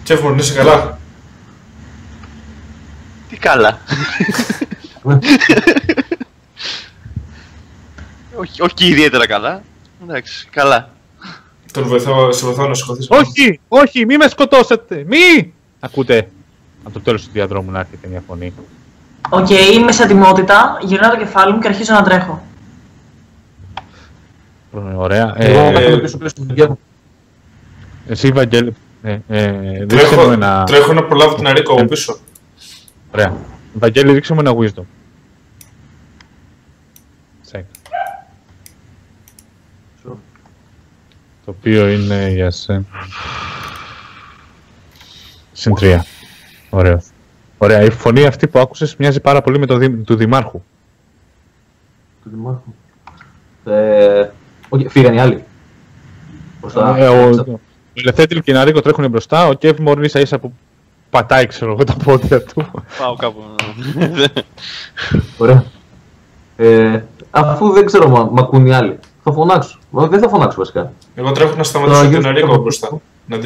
Κέφμορ, είσαι καλά? Τι καλά. όχι ιδιαίτερα καλά. Εντάξει, καλά. Σε βοηθάω να σηκωθείς. Όχι, μη με σκοτώσετε, μη! Ακούτε από το τέλος του διαδρόμου να έρχεται μια φωνή. Οκ, είμαι σε ετοιμότητα, γυρνάω το κεφάλι μου και αρχίζω να τρέχω. Ωραία. Εσύ, Βαγγέλη, Τρέχω να προλάβω την Αρίκο από πίσω. Ωραία. Βαγγέλη, ρίξε μου ένα wisdom. Το οποίο είναι για σένα. Συν 3. Ωραίο. Ωραία. Η φωνή αυτή που άκουσες μοιάζει πάρα πολύ με του Δημάρχου. Του Δημάρχου. Όχι, φύγαν οι άλλοι. Ο Ελευθέτηλ και η Ναρίκο τρέχουν μπροστά. Ο Κέφμορ ίσα ίσα που πατάει, ξέρω εγώ, τα πόδια του. Πάω κάπου. Ωραία. Αφού δεν ξέρω μ' ακούν οι άλλοι, θα φωνάξω. Δεν θα φωνάξω βασικά. Εγώ τρέχω να σταματήσω την Αρίκο μπροστά.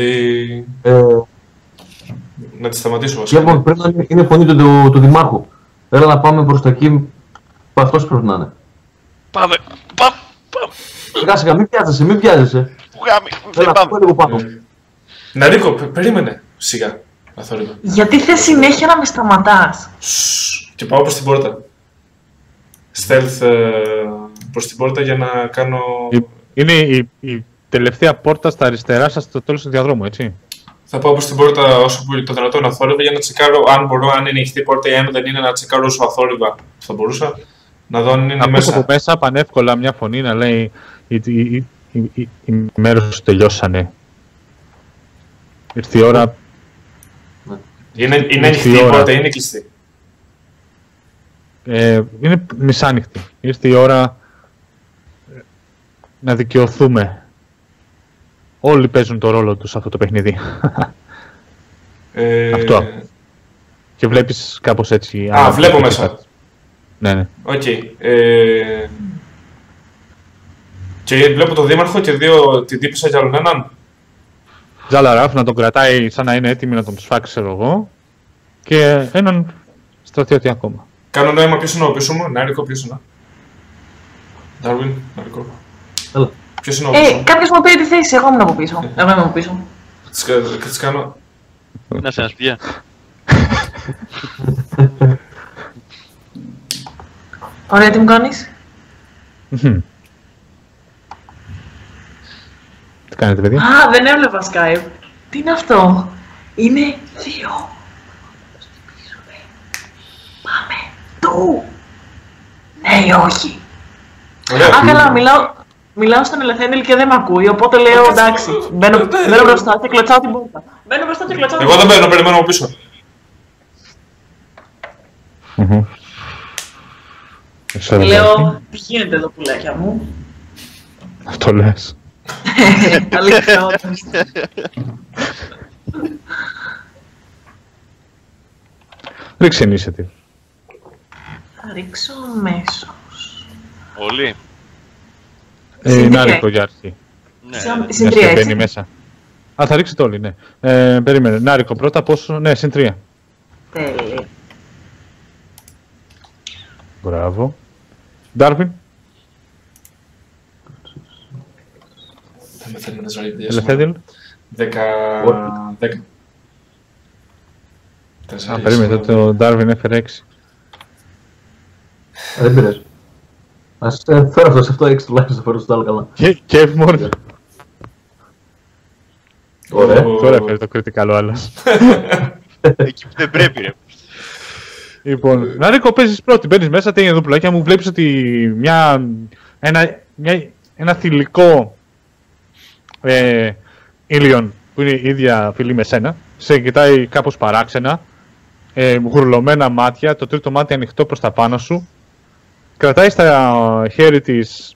Να τη σταματήσω βασικά. Και πρέπει να είναι η φωνή του Δημάρχου. Έλα να πάμε προς τα εκεί. Αυτός πρέπει να είναι. Πάμε. Κάσικα, μην πιάζεσαι. Δεν πάμε. Ναρίκο, περίμενε. Σιγά. Αθόρυβα. Γιατί θες συνέχεια να με σταματάς? Και πάω προς την πόρτα. Stealth προς την πόρτα για να κάνω... Είναι η τελευταία πόρτα στα αριστερά σας στο τέλος του διαδρόμου, έτσι. Θα πάω προς την πόρτα όσο μπορεί το δυνατόν αθόρυβα για να τσεκάρω αν μπορώ, αν είναι ανοιχτή η πόρτα ή αν δεν είναι, να τσεκάρω όσο αθόρυβα θα μπορούσα. Να δω αν είναι μέσα. Από μέσα πανεύκολα μια φωνή να λέει οι μέρες σου τελειώσανε. Ήρθε η ώρα. Είναι ανοιχτή η πόρτα, είναι κλειστή. Είναι μισάνοιχτη. Ήρθε η ώρα να δικαιωθούμε. Όλοι παίζουν το ρόλο τους σε αυτό το παιχνίδι. Αυτό. Και βλέπεις κάπως έτσι... βλέπω μέσα. Ναι. Οκ. Και βλέπω τον Δήμαρχο και την τύπησα για άλλον έναν. Τζάλαραφ να τον κρατάει σαν να είναι έτοιμη να τον σφάξει, ξέρω εγώ. Και έναν στρατιώτη ακόμα. Κάνω νόημα ποιος είναι ο πίσω μου. Νάρικο, ποιος είναι? Ντάρουιν, Νάρικο. Ποιος είναι ο πίσω μου? Κάποιος μου πήρε τη θέση, εγώ ήμουν από πίσω. Εγώ είμαι από πίσω. Τι κάνω? Να σε ανασπιά. Ωραία, τι μου κάνεις? Τι κάνετε, παιδιά? Δεν έβλεπα Skype. Τι είναι αυτό? Είναι 2. Πάμε. Του. Ναι ή όχι? Καλά, μιλάω στον Ελευθέντελ και δεν με ακούει, οπότε λέω εντάξει. Μπαίνω μπροστά και κλωτσάω την πόρτα. Εγώ δεν μπαίνω, περιμένω από πίσω. Λέω, τι γίνεται εδώ πουλάκια μου? Αυτό λες. Αλήθεια όντως. Ρίξε initiative. Θα ρίξω αμέσως. Όλοι. Νάρικο για αρχή. Συν 3, έτσι. Μπαίνει μέσα. Θα ρίξετε όλοι, ναι. Περίμενε. Νάρικο πρώτα, πόσο? Ναι, συν 3. Τέλεια. Μπράβο. Ντάρβιν. Θα με θέλει να ζωή παιδιά. Ελευθέντελ. 10. Περίμενε, το Ντάρβιν έφερε 6. Δεν πειράζει. Ας φέρω αυτό σε αυτό 6 τουλάχιστον, θα φέρω στο άλλο καλά. Κέφμορ. Ωραία. Τώρα έφερε το critical ο άλλος. Εκεί που δεν πρέπει, ρε. Λοιπόν, Ναρίκο, παίζεις πρώτη, μπαίνεις μέσα, τι είναι εδώ πουλάκια μου, βλέπεις ότι ένα θηλυκό ήλιον που είναι η ίδια φυλή με σένα, σε κοιτάει κάπως παράξενα, γουρλωμένα μάτια, το τρίτο μάτι ανοιχτό προς τα πάνω σου, κρατάει στα χέρι της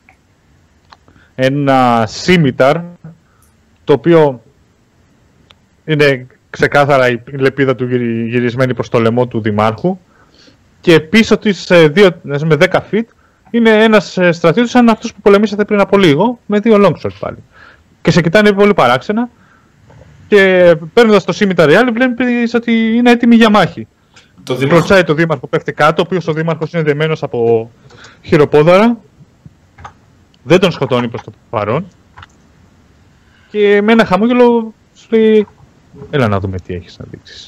ένα σίμιταρ, το οποίο είναι ξεκάθαρα η λεπίδα του γυρισμένη προς το λαιμό του Δημάρχου, και πίσω της με 10 feet είναι ένας στρατιώτης σαν αυτούς που πολεμήσατε πριν από λίγο, με 2 longsword πάλι. Και σε κοιτάνε πολύ παράξενα Και παίρνοντας το Scimitar Real βλέπεις ότι είναι έτοιμη για μάχη. Ρωτάει το δήμαρχο πέφτει κάτω, ο οποίος ο δήμαρχος είναι δεμένος από χειροπόδαρα. Δεν τον σκοτώνει προς το παρόν. Και με ένα χαμόγελο σου λέει, έλα να δούμε τι έχεις να δείξεις.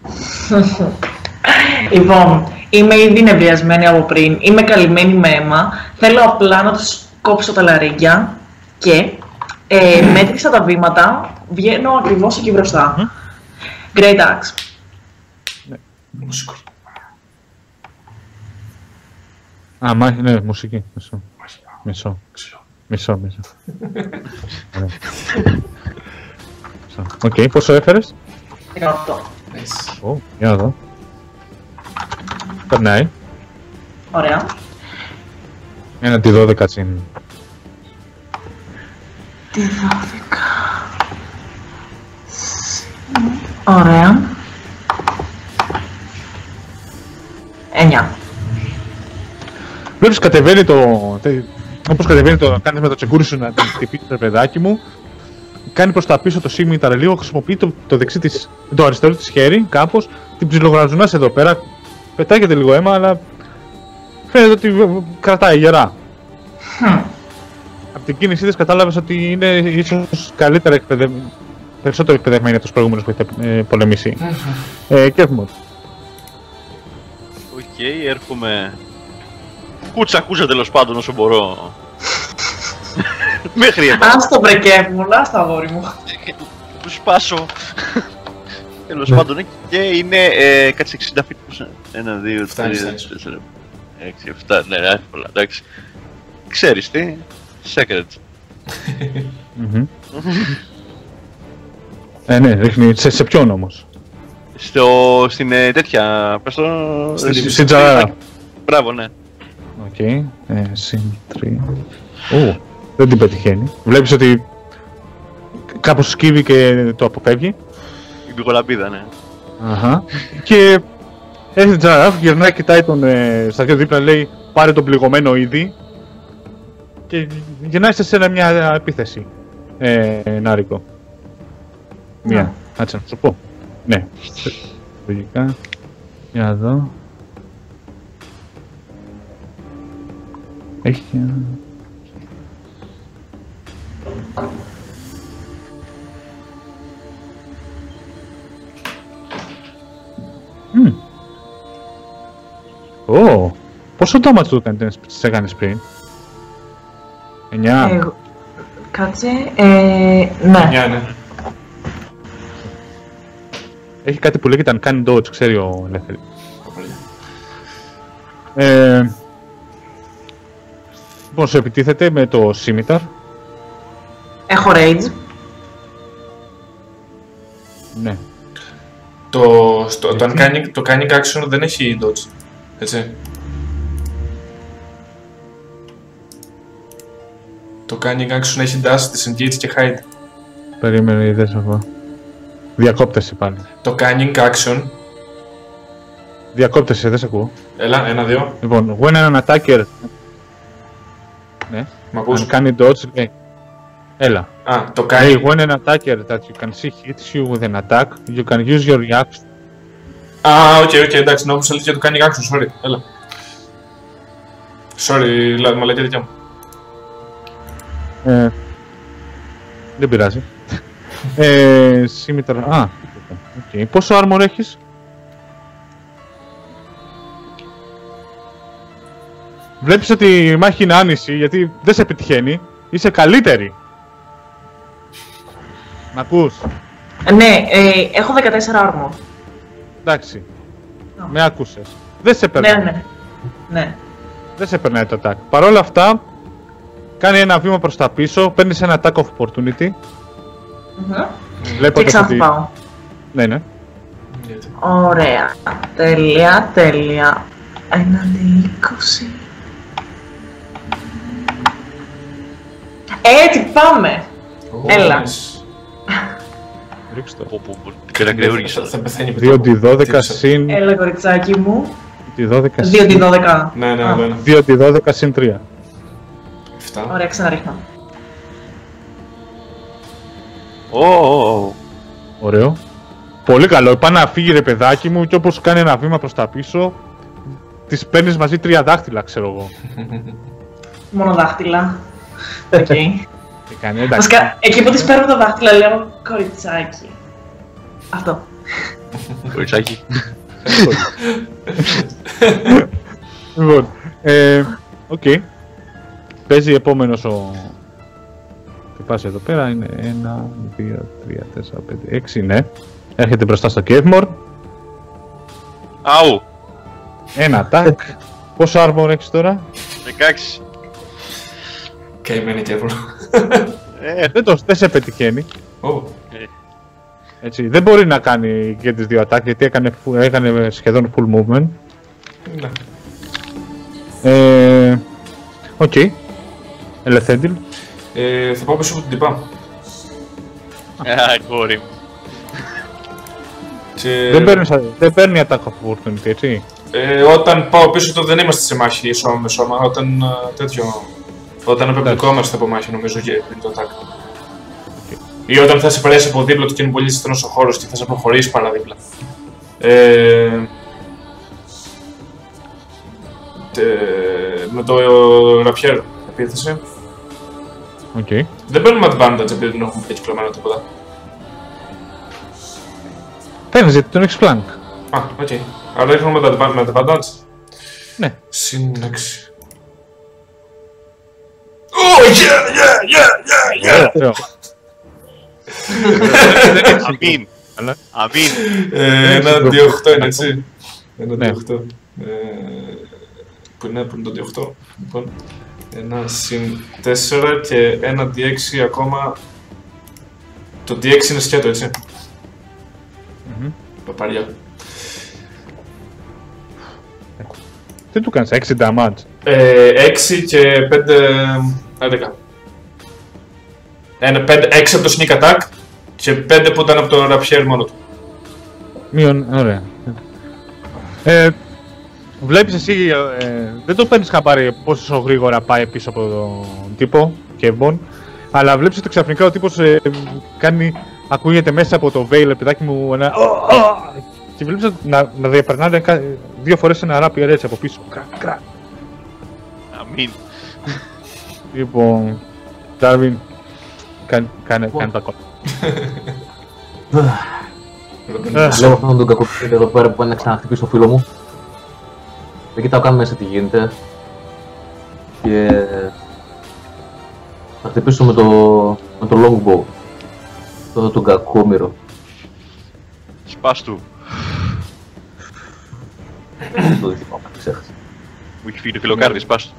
Λοιπόν, είμαι ήδη νευριασμένη από πριν, είμαι καλυμμένη με αίμα, θέλω απλά να τους κόψω τα λαρύγια και μέτρησα τα βήματα, βγαίνω ακριβώς εκεί μπροστά. Great Axe. Ναι. Α, ναι, μουσική. Μισό. Οκ, πόσο έφερες? 18. Ω, για να δω. Περνάει. Ωραία. Ένα τη 12 συν. Τη 12. Ωραία. 9. Βλέπεις κατεβαίνει όπως κατεβαίνει κάνεις με το τσεκούρι σου να την χτυπήσεις το παιδάκι μου. Κάνει προς τα πίσω το Scimitar λίγο, χρησιμοποιεί το αριστερό της χέρι κάπως. Την ψιλογραζουνάς εδώ πέρα. Πετάγεται λίγο αίμα, αλλά φαίνεται ότι κρατάει γερά. Από την κίνησή της κατάλαβες ότι είναι ίσως καλύτερα περισσότερο εκπαιδευμένη από τους προηγούμενους που έχετε πολεμήσει. Και έχουμε. Οκ, έρχομαι. Κούτσα τέλος πάντων όσο μπορώ. Μέχρι εδώ. Ας το βρεκεύμουν, ας το αγόρι μου. Του σπάσω. Τέλος πάντων, και είναι κάτσε 60 feet. 1, 2, 3, 4, 6, 7, ναι, εύκολα, εντάξει. Ξέρεις τι, secret. Ναι, ρίχνει σε ποιον όμως? Στην τέτοια, πες το... Στην Τζαράρα. Μπράβο, ναι. Οκ, συν 3. Δεν την πετυχαίνει. Βλέπεις ότι κάπως σκύβει και το αποφεύγει. Η πηγολαμπίδα, ναι. Αχα. Και έρχεται η Τζαράφ, γυρνάει, κοιτάει τον στα δύο δίπλα, λέει πάρε τον πληγωμένο ήδη. Και γυρνάει σε σένα μια επίθεση, Νάρικο. Μία, κάτσε να σου πω. Ναι, λογικά. Για να δω. Έχει... Πόσο damage του έκανες πριν? 9. Κάτσε, ναι. 9, ναι. Έχει κάτι που λέγεται αν κάνει dodge, ξέρει ο Ελεύθερη. Λοιπόν, σου επιτίθεται με το Scimitar. Έχω rage. Ναι. Το κάνει action δεν έχει dodge, έτσι. Το κάνει action έχει dash, disengage και hide. Περίμενε, είδες εγώ. Διακόπτεσαι πάλι. Το κάνει action. Διακόπτεσαι, δεν σε ακούω. Έλα, 1-2. Λοιπόν, when an attacker... Ναι. Μ' ακούς? Αν κάνει dodge, λέει. Έλα. Α, το κάνει. Hey, when an attacker that you can see hits you with an attack, you can use your reaction. Α, οκ, εντάξει, νόμιζα ότι το κάνει action, sorry, έλα. Sorry, μαλακιά δικιά μου. Δεν πειράζει. Scimitar... Α, okay. Πόσο armor έχεις? Βλέπεις ότι η μάχη είναι άνηση, γιατί δεν σε επιτυχαίνει. Είσαι καλύτερη. Μ' ακούς? Ναι, έχω 14 armor. Εντάξει. Με άκουσες. Δεν σε περνάει. Ναι. Δεν σε περνάει το attack. Παρ' όλα αυτά, κάνει ένα βήμα προς τα πίσω, παίρνεις ένα attack of opportunity. Και ξαναπάω. Ναι. Ωραία. Τέλεια. Έναντι 20. Έτσι, πάμε! Έλα. Ρίξτε το. Θα πεθαίνει 2d12 συν... Έλα, κοριτσάκι μου. 2d12 2d12. Ναι. 2d12 συν 3. 7. Ωραία, ξαναρίχνω. Ωραίο. Πολύ καλό. Πάει να φύγει ρε παιδάκι μου και όπως κάνει ένα βήμα προς τα πίσω, τις παίρνεις μαζί 3 δάχτυλα, ξέρω εγώ. Μόνο δάχτυλα. Οκ. Βασικά, εκεί που τις παίρνω τα δάχτυλα λέω κοριτσάκι. Αυτό. Κοριτσάκι. Λοιπόν, οκ. Παίζει επόμενος ο... Τι πας εδώ πέρα, είναι 1, 2, 3, 4, 5, 6, ναι. Έρχεται μπροστά στο Kevmore. Αου! Ένα attack. Πόσο armor έχεις τώρα? 16. Καημένη Kevmore. Δεν σε πετυχαίνει. Oh. Έτσι, δεν μπορεί να κάνει και τις 2 attack γιατί έκανε σχεδόν full movement. Ναι. Οκ. Ελευθέντιλ. Θα πάω πίσω από την τυπά. Κόρη μου. Δεν παίρνει attack of opportunity, έτσι. Όταν πάω πίσω τότε δεν είμαστε σε μάχη σώμα με σώμα. Όταν όταν απεμπλεκόμαστε από μάχη νομίζω και πριν το attack. Okay. Ή όταν θα σε περάσει από δίπλα του και είναι πολύ στενός ο χώρος και θα σε προχωρήσει παραδίπλα. Με το Rapier επίθεση. Okay. Δεν παίρνουμε advantage επειδή δεν έχουμε κυκλωμένο τίποτα. Παίρνεις γιατί τον έχεις flank. Α, οκ. Άρα έχουμε με advantage. Ναι. Συν 6. Oh, yeah! Αμήν. Αμήν. Ένα D8 είναι έτσι. Ένα D8. Που είναι το D8. Λοιπόν, ένα συν 4 και ένα D6 ακόμα. Το D6 είναι σκέτο, έτσι. Παπαριά. Τι του κάνεις, 6 damage. 6 και 5... 11. 6 από το sneak attack και 5 που ήταν από το Rapier μόνο του. Μείον, ωραία. Βλέπεις εσύ, δεν το παίρνεις χαμπάρι πόσο γρήγορα πάει πίσω από τον τύπο, Kevmore, αλλά βλέπεις ότι ξαφνικά ο τύπος ακούγεται μέσα από το veil, παιδάκι μου, ένα... Και βλέπεις να διαπερνάνε 2 φορές ένα Rapier έτσι από πίσω. Κρακ. Αμήν. Λοιπόν, Darwin, κάνε τα κόμματα. Λέω αυτόν τον κακοποιητή εδώ πέρα που πάει να ξαναχτυπήσει το φίλο μου. Δεν κοιτάω καν μέσα τι γίνεται. Και... θα χτυπήσω με το longbow. Τον κακόμοιρο. Σπάς του. Το δείχνω, ξέχασα. Μου έχει φύγει το φιλοκάρδι, σπάς του.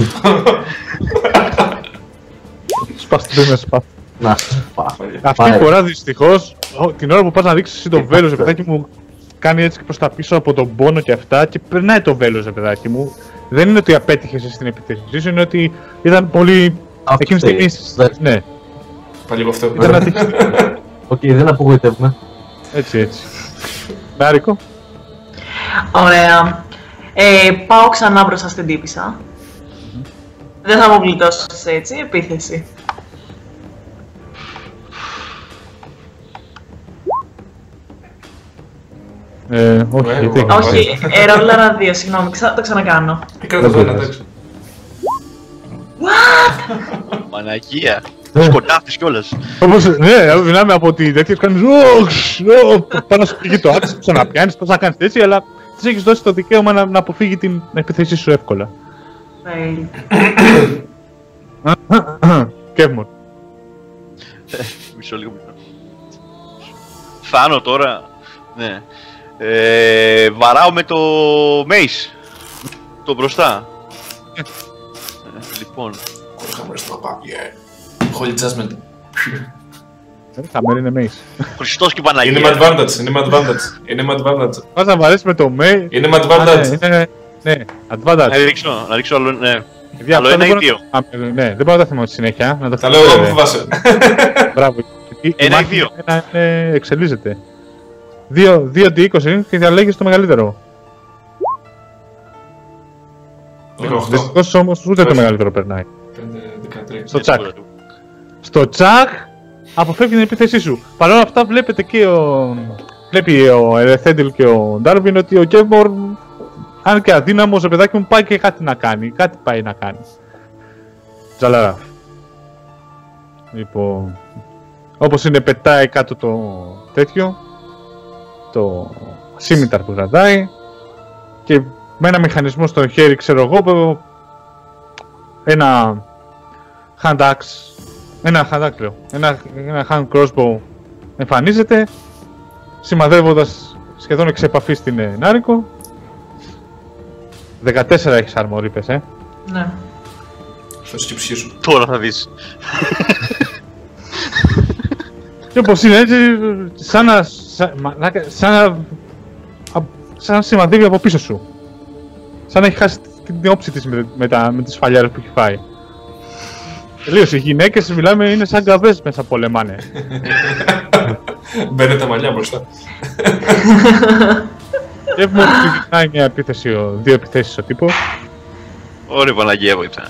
Σπάς του, δεν με σπάς. Να, Αυτή τη φορά δυστυχώς, την ώρα που πας να δείξεις εσύ το βέλος, ρε παιδάκι μου, κάνει έτσι προς τα πίσω από τον πόνο και αυτά και περνάει το βέλος, ρε παιδάκι μου. Δεν είναι ότι απέτυχες εσύ στην επιθέση σου, είναι ότι ήταν πολύ... εκείνη τη στιγμή... Ναι. Πάλι εγώ αυτό. Ήταν ατύχη. Οκ, δεν απογοητεύουμε. Έτσι. Μάρικο. Ωραία. Πάω ξανά μπροστά στην τύπισσα. Δεν θα μου γλιτώσεις έτσι, επίθεση. Όχι, γιατί όχι, ρόλαρα 2, συγγνώμη, το ξανακάνω. Κράτα το ένα, εντάξει. What? Μαναγία. Σκοτάφτης κιόλας. Όπως, ναι, δυνάμει από τη τέτοια κάνεις πάνω σου φύγει το άξιο, ξαναπιάνεις, πώς να κάνεις έτσι, αλλά της έχεις δώσει το δικαίωμα να αποφύγει την επιθέση σου εύκολα. Fail. Kevmore. Μισό λίγο. Φάνω τώρα. Ναι. Βαράω με το Mace. Το μπροστά. Λοιπόν. Holy Judgment. Χαμένη είναι Mace. Χριστός και Παναγία. Είναι με advantage. Πας να βαρέσεις με το Mace. Είναι με advantage. Ναι, advantage. Να ρίξω άλλο, ναι. Άλλο ένα ή 2. Ναι, δεν μπορώ να τα θυμάμαι στη συνέχεια. Τα λέω εγώ που φοβάσαι. Μπράβο. Ένα ή 2. Εξελίσσεται. 2D20 και διαλέγεις το μεγαλύτερο. 18. Δυστυχώς όμως ούτε το μεγαλύτερο περνάει. 13. Στο τσακ. Στο τσακ αποφεύγει την επίθεσή σου. Παρ' όλα αυτά βλέπει ο Ελεθέντιλ και ο Ντάρβιν ότι ο Κέβμορ, αν και αδύναμος, ο παιδάκι μου πάει και κάτι να κάνει. Κάτι πάει να κάνει. Τζαλαράφ. Λοιπόν, όπως είναι, πετάει κάτω το τέτοιο, το σίμιταρ που κρατάει, και με ένα μηχανισμό στο χέρι, ξέρω εγώ, ένα hand axe, ένα hand crossbow εμφανίζεται, σημαδεύοντας σχεδόν εξ επαφής την Νάρικο. 14 έχεις armor, είπες, Ναι. Θα σου ψήσω. Τώρα θα δεις. Και όπως είναι έτσι, σαν να σημαδεύει από πίσω σου. Σαν να έχει χάσει την όψη της με τις φαλιάρες που έχει φάει. Τελείωσε, οι γυναίκες, μιλάμε, είναι σαν καβές μέσα πολεμάνε. Μπαίνε τα μαλλιά μπροστά. Και μου ξεκινάει μια επίθεση, δύο επιθέσεις ο τύπος. Ωραία, Παναγία βοηθά.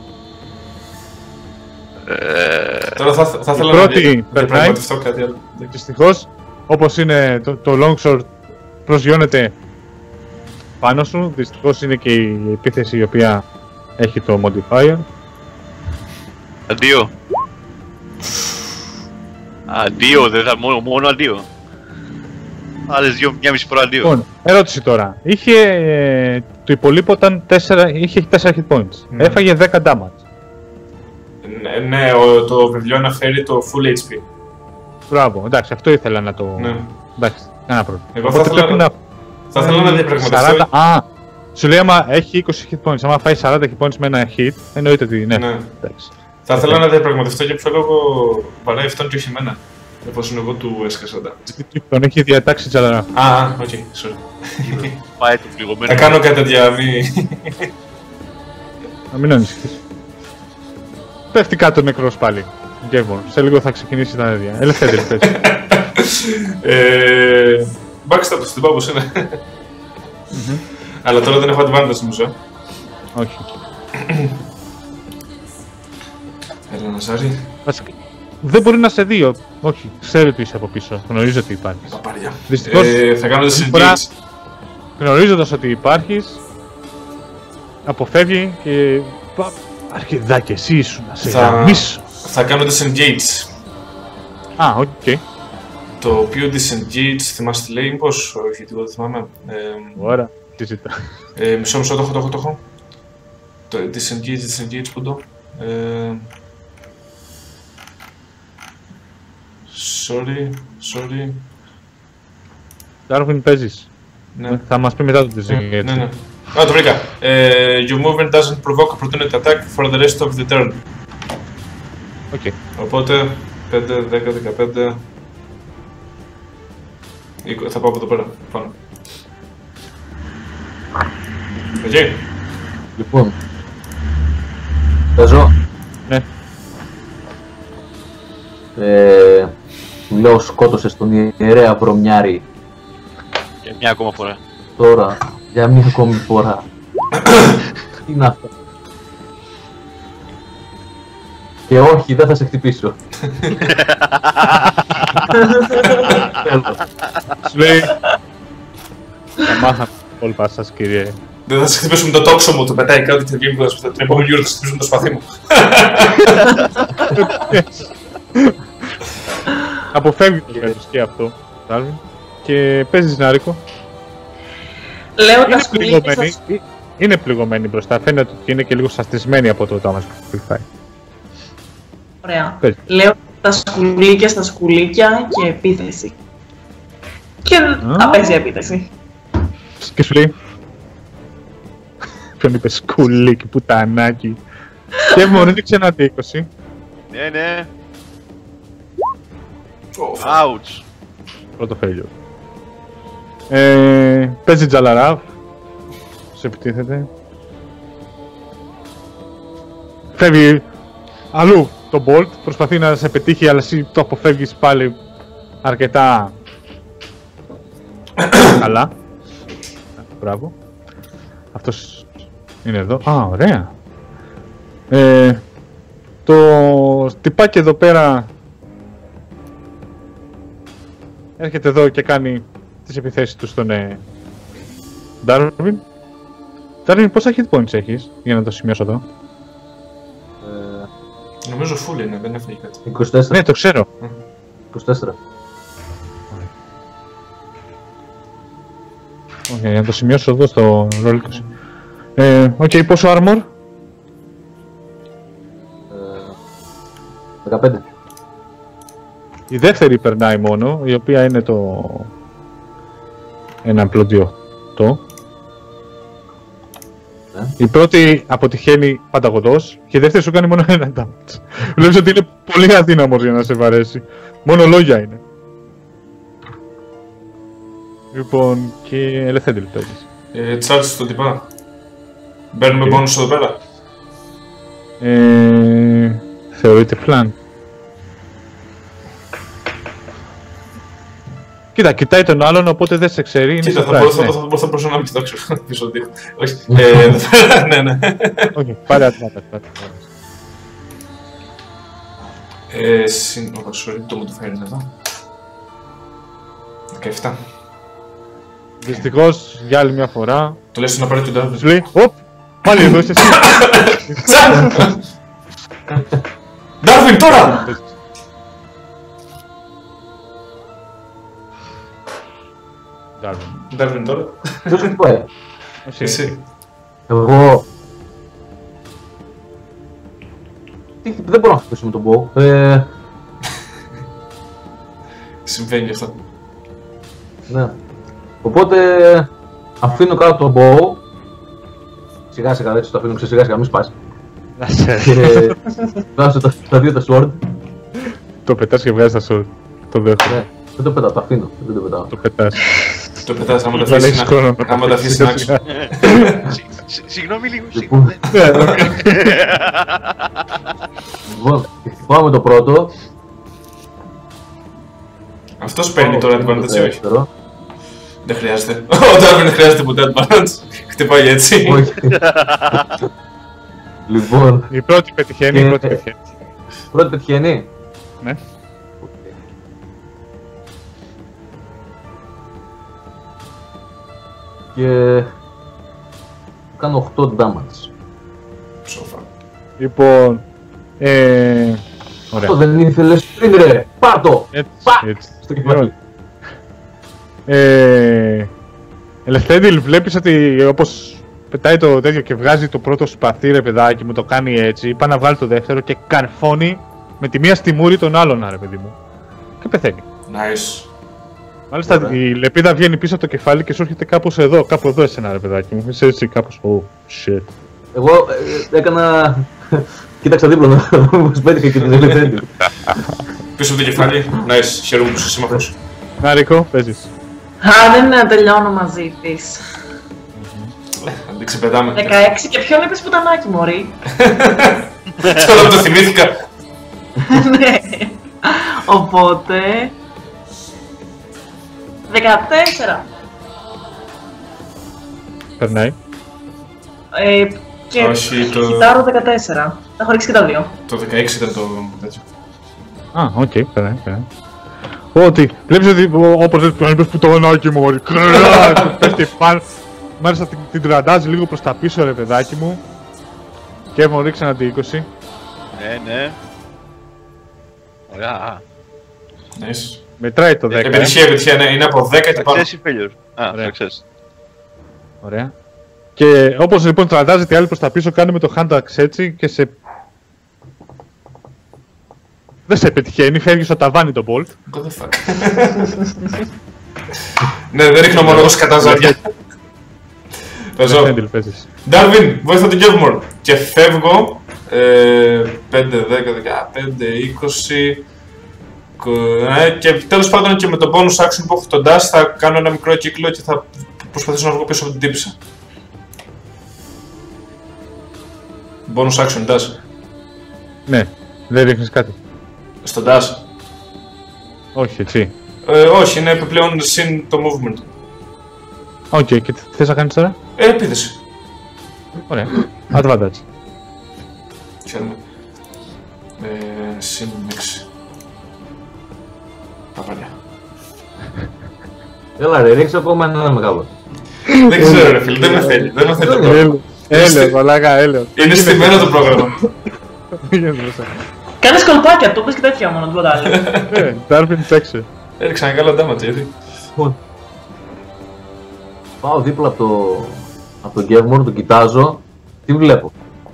Τώρα θα ήθελα να διαπραγματευτώ κάτι άλλο. Δυστυχώς, όπως είναι το longsword προσγειώνεται πάνω σου, δυστυχώς είναι και η επίθεση η οποία έχει το modifier. Αντίο. Αντίο, δεν θα μόνο αντίο. Άλλες μια μισή φορά αντίο. Λοιπόν, ερώτηση τώρα. Το υπολείπο ήταν 4 hit points. Έφαγε 10 damage. Ναι, το βιβλίο αναφέρει το full HP. Μπράβο, εντάξει, αυτό ήθελα να το... Ναι. Εντάξει, κανένα πρόβλημα. Εγώ θα ήθελα να διαπραγματευτώ. Σου λέει άμα έχει 20 hit points, άμα φάει 40 hit points με ένα hit, εννοείται ότι ναι. Εντάξει. Θα ήθελα να διαπραγματευτώ για ποιο λόγο βαράει αυτόν και όχι εμένα. Εφόσον εγώ του έσκασα. Τον έχει διατάξει Τζαλαρά. Οκ, sorry. Πάει το πληγωμένο. Θα κάνω κάτι τέτοια, Να μην ανησυχείς. Πέφτει κάτω νεκρός πάλι. Γκέβορ. Σε λίγο θα ξεκινήσει τα ίδια. Ελευθερία, πες. Backstab στην πάμπος είναι. Αλλά τώρα δεν έχω advantage νομίζω. Όχι. Έλα να Δεν μπορεί να σε δει. Όχι, ξέρει ότι είσαι από πίσω. Γνωρίζει ότι υπάρχεις. Παπάρια. Δυστυχώς, θα κάνω disengage. Γνωρίζοντας ότι υπάρχεις, αποφεύγει και... Αρχιδάκι, εσύ ήσουν να σε γαμίσω. Θα κάνω disengage. Οκ. Το οποίο disengage, θυμάστε τι λέει, μήπως, όχι, γιατί δεν θυμάμαι. Ωραία, τι ζητά. Μισό, το έχω. Το disengage, πού το. Sorry. Darwin, παίζεις. Ναι. Θα μας πει μετά το disengage. Ναι. Το βρήκα. Your movement doesn't provoke opportunity attack for the rest of the turn. Okay. Οπότε 5, 10, 15. Θα πάω από εδώ πέρα, πάνω. Okay. Λοιπόν, παίζω. Ναι. Του λέω σκότωσες τον ιερέα βρωμιάρη. Για μια ακόμα φορά. Τώρα, για μια ακόμη φορά. Τι είναι αυτό. Και όχι, δεν θα σε χτυπήσω. Σου λέει... Θα μάθαμε όλοι πας σας, κύριε. Δεν θα σε χτυπήσουμε το τόξο μου, το πετάει κάτω και βγαίνει που την επόμενη ώρα θα σε χτυπήσουμε το σπαθί μου. Αποφεύγει το και αυτό, και παίζεις Νάρικο. Λέω τα σκουλίκια σας... Είναι πληγωμένη μπροστά, φαίνεται ότι είναι και λίγο σαστισμένη από το damage που φάει. Ωραία. Λέω τα σκουλίκια στα σκουλίκια και επίθεση. Και θα παίζει επίθεση. Και σου λέει... Ποιον είπε σκουλίκι, πουτανάκι. Και μόνο έδειξε ένα D20. Ναι. Ouch. Πρώτο failure. Παίζει Τζαλαράφ. Σε επιτίθεται. Φεύγει αλλού το Bolt. Προσπαθεί να σε πετύχει, αλλά εσύ το αποφεύγεις πάλι αρκετά καλά. Μπράβο. Αυτός είναι εδώ. Ωραία. Το τυπάκι εδώ πέρα έρχεται εδώ και κάνει τις επιθέσεις του στον Darwin. Darwin, πόσα hit points έχεις, για να το σημειώσω εδώ? Νομίζω full είναι, δεν έφυγε κάτι. 24. Ναι, το ξέρω. 24. Για να το σημειώσω εδώ στο roll 20. Οκ, πόσο armor? 15. Η δεύτερη περνάει μόνο, η οποία είναι το... ένα πλωτιό. Η πρώτη αποτυχαίνει πανταγωδός και η δεύτερη σου κάνει μόνο ένα damage. Βλέπεις ότι είναι πολύ αδύναμος για να σε βαρέσει. Μόνο λόγια είναι. Λοιπόν, και Ελευθέντιλ παίζεις. Τσάρτς στον τυπά. Μπαίνουμε bonus εδώ πέρα. Θεωρείται φλαν. Κοίτα, κοιτάει τον άλλον, οπότε δεν σε ξέρει. Κοίτα, θα μπορούσα να μην κοιτάξω πίσω δίχω. Όχι, ναι. Όχι, πάρε advantage. Sorry, το μου το φέρνει εδώ. 17. Δυστυχώς, για άλλη μια φορά. Το λες να πάρει τον Darwin. Σου λέει, οπ, πάλι εδώ είσαι εσύ. Darwin, τώρα! Darwin τώρα. Ποιος χτυπάει? Εσύ. Εγώ... Δεν μπορώ να χτυπήσω με τον bow. Συμβαίνει αυτό. Ναι. Οπότε αφήνω κάτω τον bow. Σιγά σιγά, έτσι το αφήνω σιγά σιγά, μην σπάσει. Και βάζω τα δύο τα sword. Το πετάς και βγάζεις τα sword. Το δεύτερο. Ναι, δεν το πετάω, το αφήνω. Δεν το πετάω. Το πετάς. Το πετάς άμα τα αφήσεις να άξω. Συγγνώμη λίγο, Λοιπόν, πάμε το πρώτο. Αυτός παίρνει τώρα advantage ή όχι? Δεν χρειάζεται. Ο Darwin δεν χρειάζεται ποτέ advantage. Χτυπάει έτσι. Όχι. Λοιπόν. Η πρώτη πετυχαίνει, η πρώτη πετυχαίνει. Πρώτη πετυχαίνει. Ναι. Και κάνω 8 damage. Ψόφα. Λοιπόν, ωραία. Αυτό δεν ήθελες πριν ρε, πάρ' το! Έτσι. Στο κεφάλι. Ελευθέντιλ, βλέπεις ότι όπως πετάει το τέτοιο και βγάζει το πρώτο σπαθί ρε παιδάκι μου, το κάνει έτσι, πάει να βγάλει το δεύτερο και καρφώνει με τη μία στη μούρη τον άλλον ρε παιδί μου. Και πεθαίνει. Nice. Μάλιστα ωραία. Η λεπίδα βγαίνει πίσω από το κεφάλι και σου έρχεται κάπως εδώ, κάπου εδώ εσένα ρε παιδάκι μου. Είσαι έτσι κάπως, oh shit. Εγώ έκανα... Κοίταξα δίπλα να μου πέτυχε και την Ελευθέντιλ. Πίσω από το κεφάλι. Nice, χαίρομαι που είσαι σύμμαχος. Να Ρίκο, παίζεις. Δεν τελειώνω μαζί της. Αν την ξεπετάμε. 16 και ποιον είπες πουτανάκι μωρή. Τώρα που το θυμήθηκα. Ναι. Οπότε... 14. Περνάει. Και όχι, το... κοιτάρω 14. Θα χωρίξει και τα δύο. Το 16 ήταν το τέτοιο. Α, οκ, περνάει. Ότι, βλέπεις ότι όπως είπες που το ονάκι μου μωρί. Πέφτει πάνω. Μάλιστα την τραντάζει λίγο προς τα πίσω ρε παιδάκι μου. Και μου ρίξει ένα D20. Ναι. Ωραία. Nice. Μετράει το 10. Επιτυχία, ναι, είναι από 10 και πάνω. Success ή failure? Α, success. Ωραία. Και όπως λοιπόν τραντάζεται η άλλη προς τα πίσω, κάνουμε το hand axe έτσι και σε... Δεν σε πετυχαίνει, φεύγει στο ταβάνι το bolt. What the fuck. Ναι, δεν ρίχνω μόνο εγώ σκατά ζάρια. Παίζω. Darwin, βοήθα τον Kevmore. Και φεύγω 5, 10, 15, 20... Και τέλος πάντων και με το bonus action που έχω τον dash θα κάνω ένα μικρό κύκλο και θα προσπαθήσω να βγω πίσω από την τύπησα. Bonus action dash. Ναι, δεν ρίχνεις κάτι. Στον dash. Όχι, έτσι. Όχι, είναι επιπλέον συν το movement. Οκ, και τι θες να κάνεις τώρα? Επίδεση. Ωραία. Advantage. Ξέρουμε. Συν 6. Παπαλιά. Έλα ρε, ρίξε ακόμα ένα μεγάλο. Δεν ξέρω ρε φίλε, δεν με θέλει το πρόγραμμα. Έλεος, μαλάκα, έλεος. Είναι στημένο το πρόγραμμα. Κάνε κολπάκια, το πες και τέτοια μόνο, τίποτα άλλο. Darwin τσέξε. Έριξα ένα καλό damage ήδη. Πάω δίπλα από τον Γκέβμορ, τον κοιτάζω. Τι βλέπω.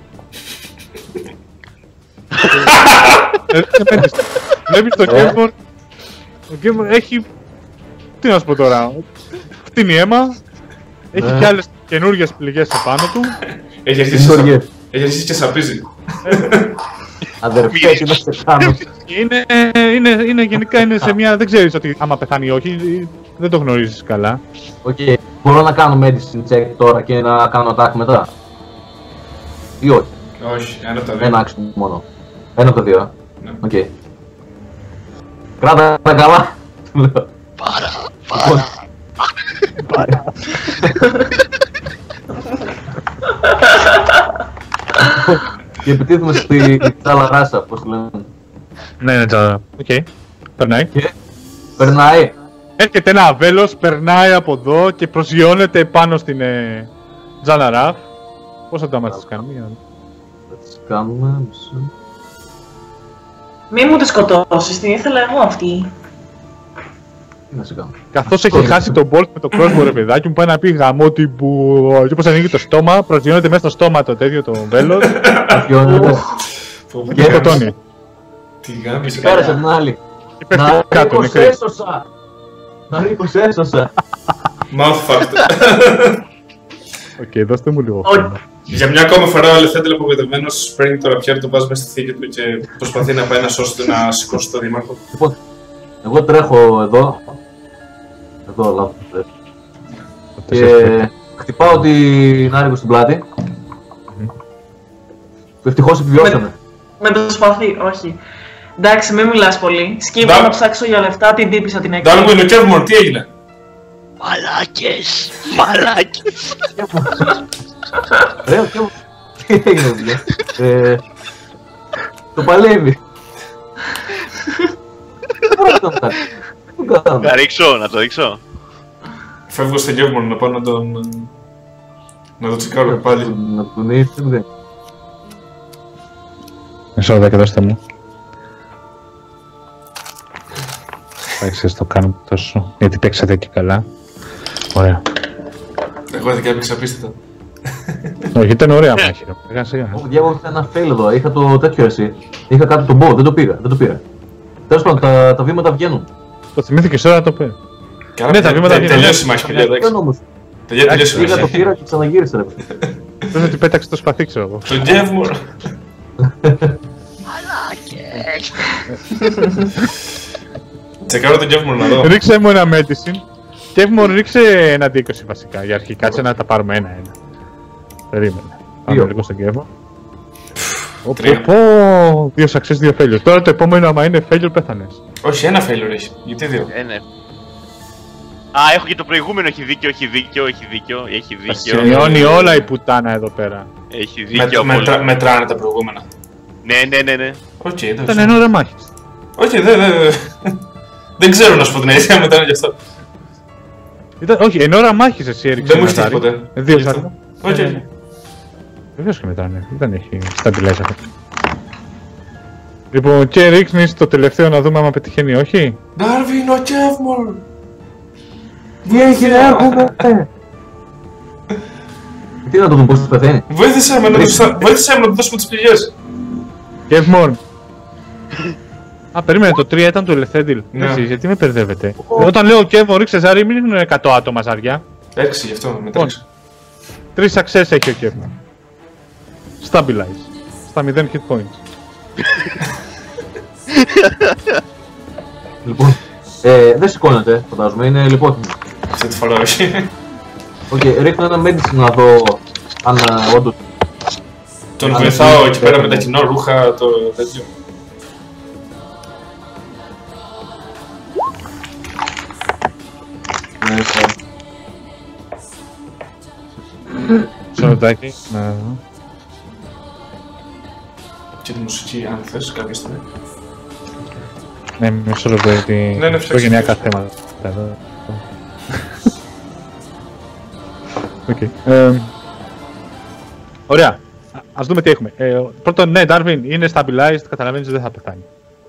Βλέπεις τον Γκέβμορ. Ο Γκέβμορ έχει... Τι να σου πω τώρα. Φτύνει αίμα. Έχει και άλλες καινούργιες πληγές επάνω του. Έχει αρχίσει και σαπίζει. Αδερφές, είμαστε πάνω. Είναι γενικά σε μια... Δεν ξέρεις ότι άμα πεθάνει ή όχι. Δεν το γνωρίζεις καλά. Οκ. Μπορώ να κάνω medicine check τώρα και να κάνω attack μετά. Ή όχι. Όχι, ένα από τα δύο. Ένα action μόνο. Ένα από τα δύο. Ναι. Οκ. Κράτα τα καλά. Πάρα. Και επιτίθουμε στη τσάλα ράσα, πώς τη λένε. Ναι, τσάλα. Οκ. Περνάει. Και περνάει. Έρχεται ένα βέλος, περνάει από εδώ και προσγειώνεται πάνω στην Τζαλαράφ. Πόσα τα μάτια κάνουμε, για να δω. Θα τις κάνουμε, μισό. Μη μου τη σκοτώσεις, την ήθελα εγώ αυτή. Τι να σε κάνω. Καθώς έχει χάσει τον Bolt με το crossbow, ρε παιδάκι μου, πάει να πει γαμό που... Και όπως ανοίγει το στόμα, προσγειώνεται μέσα στο στόμα το τέτοιο το βέλος. Προσγειώνεται. Και σκοτώνει. Τι γάμισε. Πέρασε την άλλη. Και πέφτει κάτω, Ναρίκος νεκρή. έσωσα. Ναρίκος έσωσα. Mouth fucked. Οκ, δώστε μου λίγο χρόνο. Για μια ακόμα φορά ο Ελευθέντελ απογοητευμένος παίρνει το ραπιάρι, το βάζει μέσα στη θήκη του και προσπαθεί να πάει να σώσει να σηκώσει το δήμαρχο. Λοιπόν, εγώ τρέχω εδώ. Εδώ, λάθος. Και χτυπάω την Άρικο στην πλάτη. Που ευτυχώς επιβιώσαμε. Με το σπαθί, όχι. Εντάξει, μην μιλάς πολύ. Σκύβω να ψάξω για λεφτά, την τύπησα την έκτη. Ντάλμου είναι ο Κέβμορ, τι έγινε. Μαλάκες! Μαλάκες! Ρε, ο Κέβμορ. Τι έγινε, δουλειά. Το παλεύει. Δεν μπορώ να το κάνω. Να ρίξω, να το ρίξω. Φεύγω στον Κέβμορ να πάω να τον... να το τσεκάρω πάλι. Να τον ήρθε, δεν. Μισό λεπτό, δώστε μου. Εντάξει, το κάνω τόσο, γιατί παίξατε και καλά. Ωραία. Εγώ δεν έπαιξα απίστευτα. Όχι, ήταν ωραία μάχη. Σιγά σιγά. Ω, διάβολο, είχα ένα fail εδώ. Είχα το τέτοιο εσύ. Είχα κάτι τον bow, δεν το πήρα. Τέλος πάντων, τα βήματα βγαίνουν. Το θυμήθηκες τώρα να το πει. Καλά, τα βήματα βγαίνουν. Τελειώσει η μάχη, παιδιά, εντάξει. Δεν όμως. Τελειώσει η Πήγα, το μάχη. πήρα και ξαναγύρισα, ρε. Πρέπει ότι πέταξε το σπαθί, ξέρω εγώ. Στον Κέβμορ. Μαλάκες! Τσεκάρω τον Κέβμορ να δω. Ρίξε μου ένα medicine. Και μου ρίξε ένα D20 βασικά. Για αρχή, κάτσε να τα πάρουμε ένα-ένα. Περίμενε. Πάμε λίγο στον Κέβο. Πω, 2 success, 2 failure. Τώρα το επόμενο, άμα είναι failure, πέθανες. Όχι, ένα failure έχει. Γιατί δύο. Ναι. Α, έχω και το προηγούμενο, έχει δίκιο. Σημειώνει όλα η πουτάνα εδώ πέρα. Έχει δίκιο. Μετράνε τα προηγούμενα. Ναι. Οκ, Ήταν εντάξει. εν ώρα μάχης. Όχι, δεν ξέρω να σου πω την αλήθεια, μετράνε γι' αυτό. Όχι, εν ώρα μάχης εσύ έριξε. Δεν μου έχει ποτέ. 2 σάρκα. Όχι. Βεβαίως και μετράνε. Δεν έχει stabilize αυτό. Λοιπόν, και ρίχνεις το τελευταίο να δούμε άμα πετυχαίνει, όχι. Ντάρβιν, ο Κέβμορ! Τι έγινε, έρχομαι! Τι να το δούμε, πώς τους πεθαίνει. Βοήθησε με να του δώσουμε τις πληγές. Κέβμορ. Α, περίμενε, το 3 ήταν του Ελευθέντιλ. Ναι. Εσείς, γιατί με μπερδεύετε. Όταν λέω Κέβμορ, ρίξε ζάρι, μην είναι 100 άτομα ζάρια. 6 γι' αυτό μετρήξα. 3 success έχει ο Κέβμορ. Stabilize. Στα 0 hit points. Λοιπόν, δεν σηκώνεται, φαντάζομαι, είναι λιπόθυμο. Αυτή τη φορά όχι. Οκ, ρίχνω ένα medicine να δω αν όντως... Τον βοηθάω εκεί πέρα με τα κοινό ρούχα, το τέτοιο. Μισό λεπτάκι, να δω. Και τη μουσική, αν θες, κάποια στιγμή. Ναι, μισό λεπτό γιατί Ναι, φτιάξε. οικογενειακά θέματα εδώ. Okay. Ωραία. Ας δούμε τι έχουμε. Πρώτον, ναι, Darwin είναι stabilized, καταλαβαίνεις ότι δεν θα πεθάνει.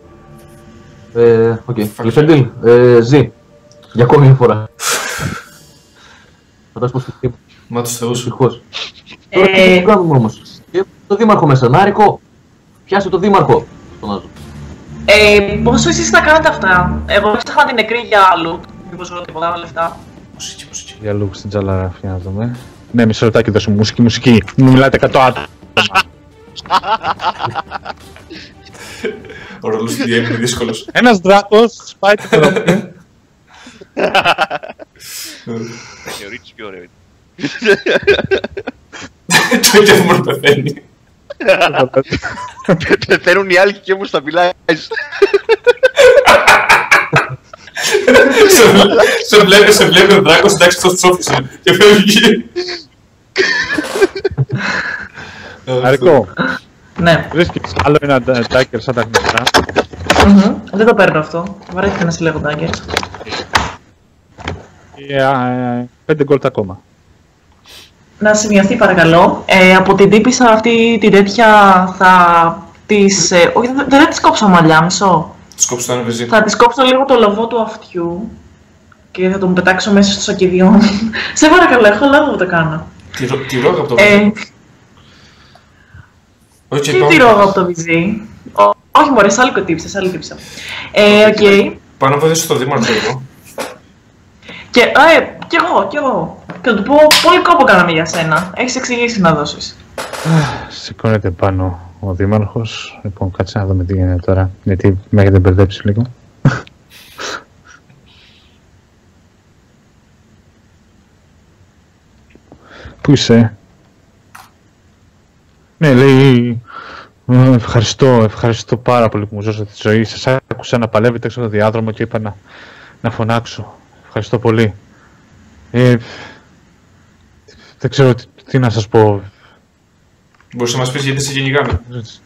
Οκ. Λεφέντιλ, ζει. Για ακόμη μια φορά. Θα τα πω στη στιγμή. Μα τους θεούς. Ευτυχώς. Τώρα τι θα κάνουμε όμως. Το δήμαρχο μέσα. Νάρικο, πιάσε το δήμαρχο. Πόσο εσείς θα κάνετε αυτά. Εγώ ψάχνα την νεκρή για άλλου. Μήπως όλο τίποτα άλλα λεφτά. Μουσική. Για λόγους στην τζαλαράφη, να δούμε. Ναι, μισό λεπτάκι δώσω μουσική. Μου μιλάτε 100 άτομα. Ο ρόλος του DM είναι δύσκολος. Ένας δράκος σπάει την Ευρώπη. Ο Ρίτσος πιο ωραίο. Το ίδιο μόνο πεθαίνει. Πεθαίνουν οι άλλοι και όμως τα μιλάει. Σε βλέπει ο δράκος, εντάξει, το ψόφισε και φεύγει. Αρικό, Ναι. βρίσκεις άλλο ένα dagger σαν τα γνωστά. Δεν το παίρνω αυτό. Βαρέθηκα να συλλέγω daggers. Και 5 gold ακόμα. Να σημειωθεί παρακαλώ. Από την τύπησα αυτή την τέτοια θα της... όχι, δεν θα της κόψω μαλλιά, μισό. Της κόψω το ανεβεζί. Θα της κόψω λίγο το λοβό του αυτιού και θα τον πετάξω μέσα στο σακιδιό. Σε παρακαλώ, έχω λόγο που το κάνω. Τι ρόγα από το βυζί. Τι ρόγα από το βυζί. Όχι μωρέ, σε άλλη τύψα, οκ. Πάνω από δεις το δήμαρχο εγώ. Κι εγώ. Και θα του πω, πολύ κόπο κάναμε για σένα. Έχεις εξηγήσει να δώσεις. Σηκώνεται πάνω ο δήμαρχος. Λοιπόν, κάτσε να δούμε τι γίνεται τώρα. Γιατί με έχετε μπερδέψει λίγο. Πού είσαι? Ναι, λέει, ευχαριστώ πάρα πολύ που μου ζώσατε τη ζωή. Σας άκουσα να παλεύετε έξω από το διάδρομο και είπα να φωνάξω. Ευχαριστώ πολύ. Δεν ξέρω τι να σας πω. Μπορείς να μας πεις γιατί σε κυνηγάμε.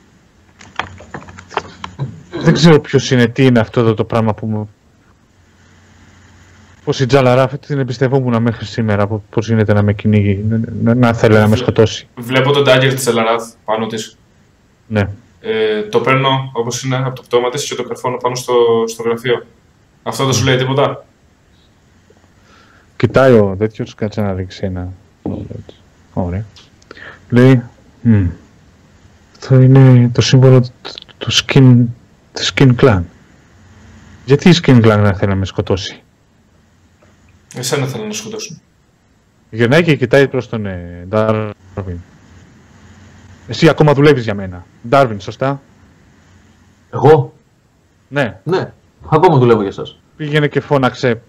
Δεν ξέρω ποιος είναι, τι είναι αυτό εδώ το πράγμα που μου... Πως η Τζαλαράφ την εμπιστευόμουν μέχρι σήμερα, πως γίνεται να με κυνηγεί, να θέλει να με σκοτώσει. Βλέπω τον dagger της Τζαλαράφ πάνω της. Ναι. Το παίρνω όπως είναι από το πτώμα της και το καρφώνω πάνω στο γραφείο. Αυτό δεν σου λέει τίποτα? Κοιτάει ο τέτοιος, κάτσε να ρίξει ένα... Ωραία. Λέει... Αυτό είναι το σύμβολο του Skin Clan. Γιατί η Skin Clan δεν θέλει να με σκοτώσει? Εσένα θέλω να σκοτώσουν. Γυρνάει και κοιτάει προς τον Darwin. Εσύ ακόμα δουλεύεις για μένα. Darwin, σωστά? Εγώ? Ναι. Ναι, ακόμα δουλεύω για εσάς. Πήγαινε και φώναξε...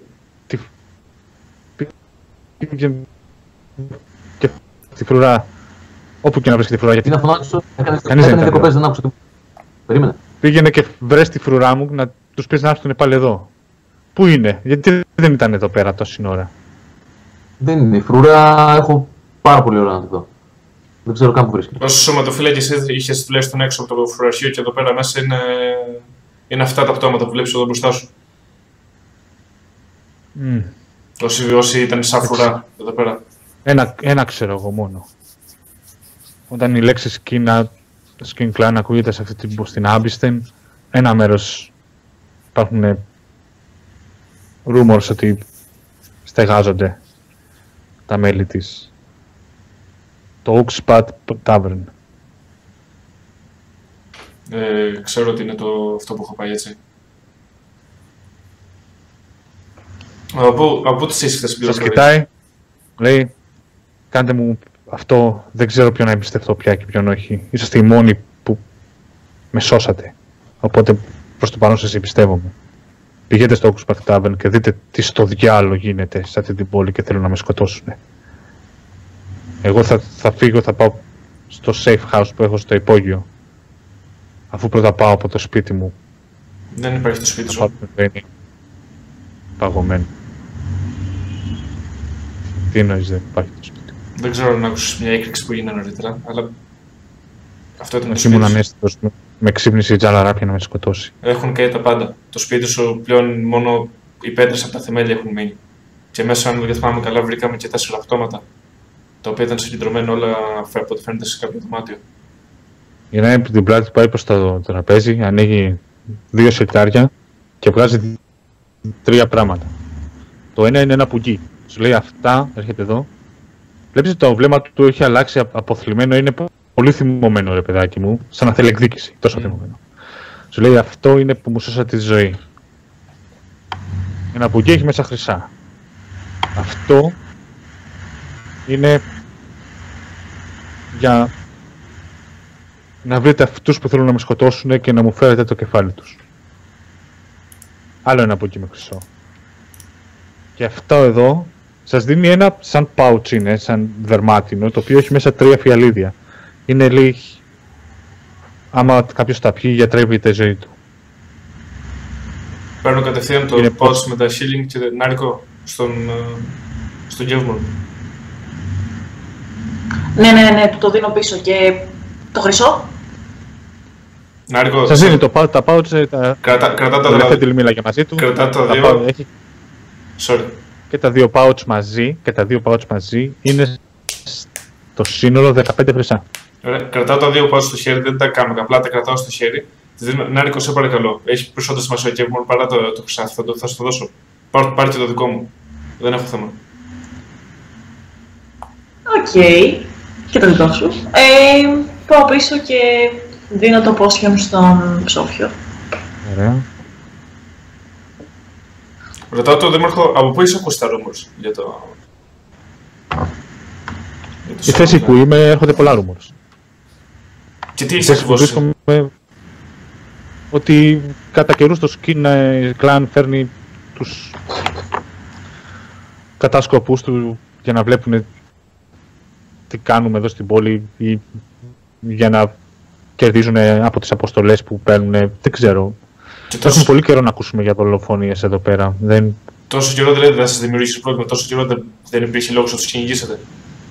Πήγαινε και τη φρουρά... Όπου και να βρεις τη φρουρά, γιατί... Τι να φωνάξω, έκανε διακοπές, δεν άκουσα τίποτα. Περίμενε. Πήγαινε και βρες τη φρουρά μου να τους πεις να έρθουν πάλι εδώ. Πού είναι, γιατί δεν ήταν εδώ πέρα τόση ώρα? Δεν είναι, η φρουρά έχω πάρα πολύ ώρα να τη δω. Δεν ξέρω καν που βρίσκεται. Όσο σωματοφύλακες είχες τουλάχιστον έξω από το φρουραρχείο και εδώ πέρα μέσα είναι αυτά τα πτώματα που βλέπεις εδώ μπροστά σου. Όσοι ήταν σαν φρουρά εδώ πέρα. Ένα ξέρω εγώ μόνο. Όταν η λέξη Skin Clan ακούγεται σε αυτή στην Άμπιστεν, ένα μέρος υπάρχουν rumors ότι στεγάζονται τα μέλη της. Το Oakspat Tavern. Ξέρω ότι είναι αυτό που έχω πάει, έτσι. Από πού τις έχεις χθες Σας κοιτάει, λέει, κάντε μου αυτό, δεν ξέρω ποιον να εμπιστευτώ πια και ποιον όχι. Είσαστε οι μόνοι που με σώσατε. Οπότε προς το παρόν σας εμπιστεύομαι. Πηγαίνετε στο Oakspat Tavern και δείτε τι στο διάλογο γίνεται σε αυτή την πόλη και θέλουν να με σκοτώσουν. Εγώ θα φύγω, θα πάω στο safe house που έχω στο υπόγειο. Αφού πρώτα πάω από το σπίτι μου. Δεν υπάρχει το σπίτι σου. Είναι παγωμένο. Τι εννοείς δεν υπάρχει το σπίτι μου? Δεν ξέρω αν άκουσες μια έκρηξη που έγινε νωρίτερα, αλλά αυτό ήταν το σπίτι σου. Ήμουν ανέστητος, με ξύπνησε η Τζαλαράπια να με σκοτώσει. Έχουν καεί τα πάντα. Το σπίτι σου πλέον μόνο οι πέτρες από τα θεμέλια έχουν μείνει. Και μέσα, αν δεν θυμάμαι καλά, βρήκαμε και 4 πτώματα. τα οποία ήταν συγκεντρωμένα όλα από ό,τι φαίνεται σε κάποιο δωμάτιο. Γυρνάει από την πλάτη, πάει προς το τραπέζι, ανοίγει 2 σιρτάρια και βγάζει 3 πράγματα. Το ένα είναι ένα πουγγί. Σου λέει αυτά, έρχεται εδώ. Βλέπεις ότι το βλέμμα του έχει αλλάξει αποθλιμμένο, είναι πολύ θυμωμένο ρε παιδάκι μου, σαν να θέλει εκδίκηση, τόσο θυμωμένο. Σου λέει αυτό είναι που μου σώσατε τη ζωή. Ένα πουγγί έχει μέσα χρυσά. Αυτό είναι για να βρείτε αυτούς που θέλουν να με σκοτώσουν και να μου φέρετε το κεφάλι τους. Άλλο ένα πουγγί με χρυσό. Και αυτό εδώ σας δίνει ένα σαν pouch είναι, σαν δερμάτινο, το οποίο έχει μέσα 3 φιαλίδια. Είναι λέει, άμα κάποιος τα πιει γιατρεύεται η ζωή του. Παίρνω κατευθείαν το pouch με τα shilling και την Νάρικο στον Κεύμον. Ναι, του το δίνω πίσω και το χρυσό. Νάρικο, σας δίνει τα pouch, κρατά τα τελευταία μίλαγε μαζί του. Κρατά τα 2. Έχει... Sorry. Και τα 2 pouch μαζί είναι στο σύνολο 15 χρυσά. Ωραία. Κρατάω τα 2 pouch στο χέρι, δεν τα κάνω, απλά τα κρατάω στο χέρι. Νάρικο, σε παρακαλώ. Έχει περισσότερη σημασία και μόνο παρά το χρυσάφι, θα σου το δώσω. Πάρε και το δικό μου. Δεν έχω θέμα. Οκ. Και το δικό σου. Πάω πίσω και δίνω το potion στον ψόφιο. Ωραία. Ρωτάω τον Δήμαρχο, από πού είσαι ακούσει τα rumors για το... Η θέση που είμαι έρχονται πολλά rumors. Και τι είσαι ακριβώς? Ότι κατά καιρούς το Skin Clan φέρνει τους κατάσκοπους του για να βλέπουν τι κάνουμε εδώ στην πόλη ή για να κερδίζουν από τις αποστολές που παίρνουν, δεν ξέρω. Έχουμε πολύ καιρό να ακούσουμε για δολοφονίες εδώ πέρα. Τόσο καιρό δηλαδή δεν θα σας δημιουργήσει πρόβλημα, τόσο καιρό δεν υπήρχε λόγος να τους κυνηγήσετε?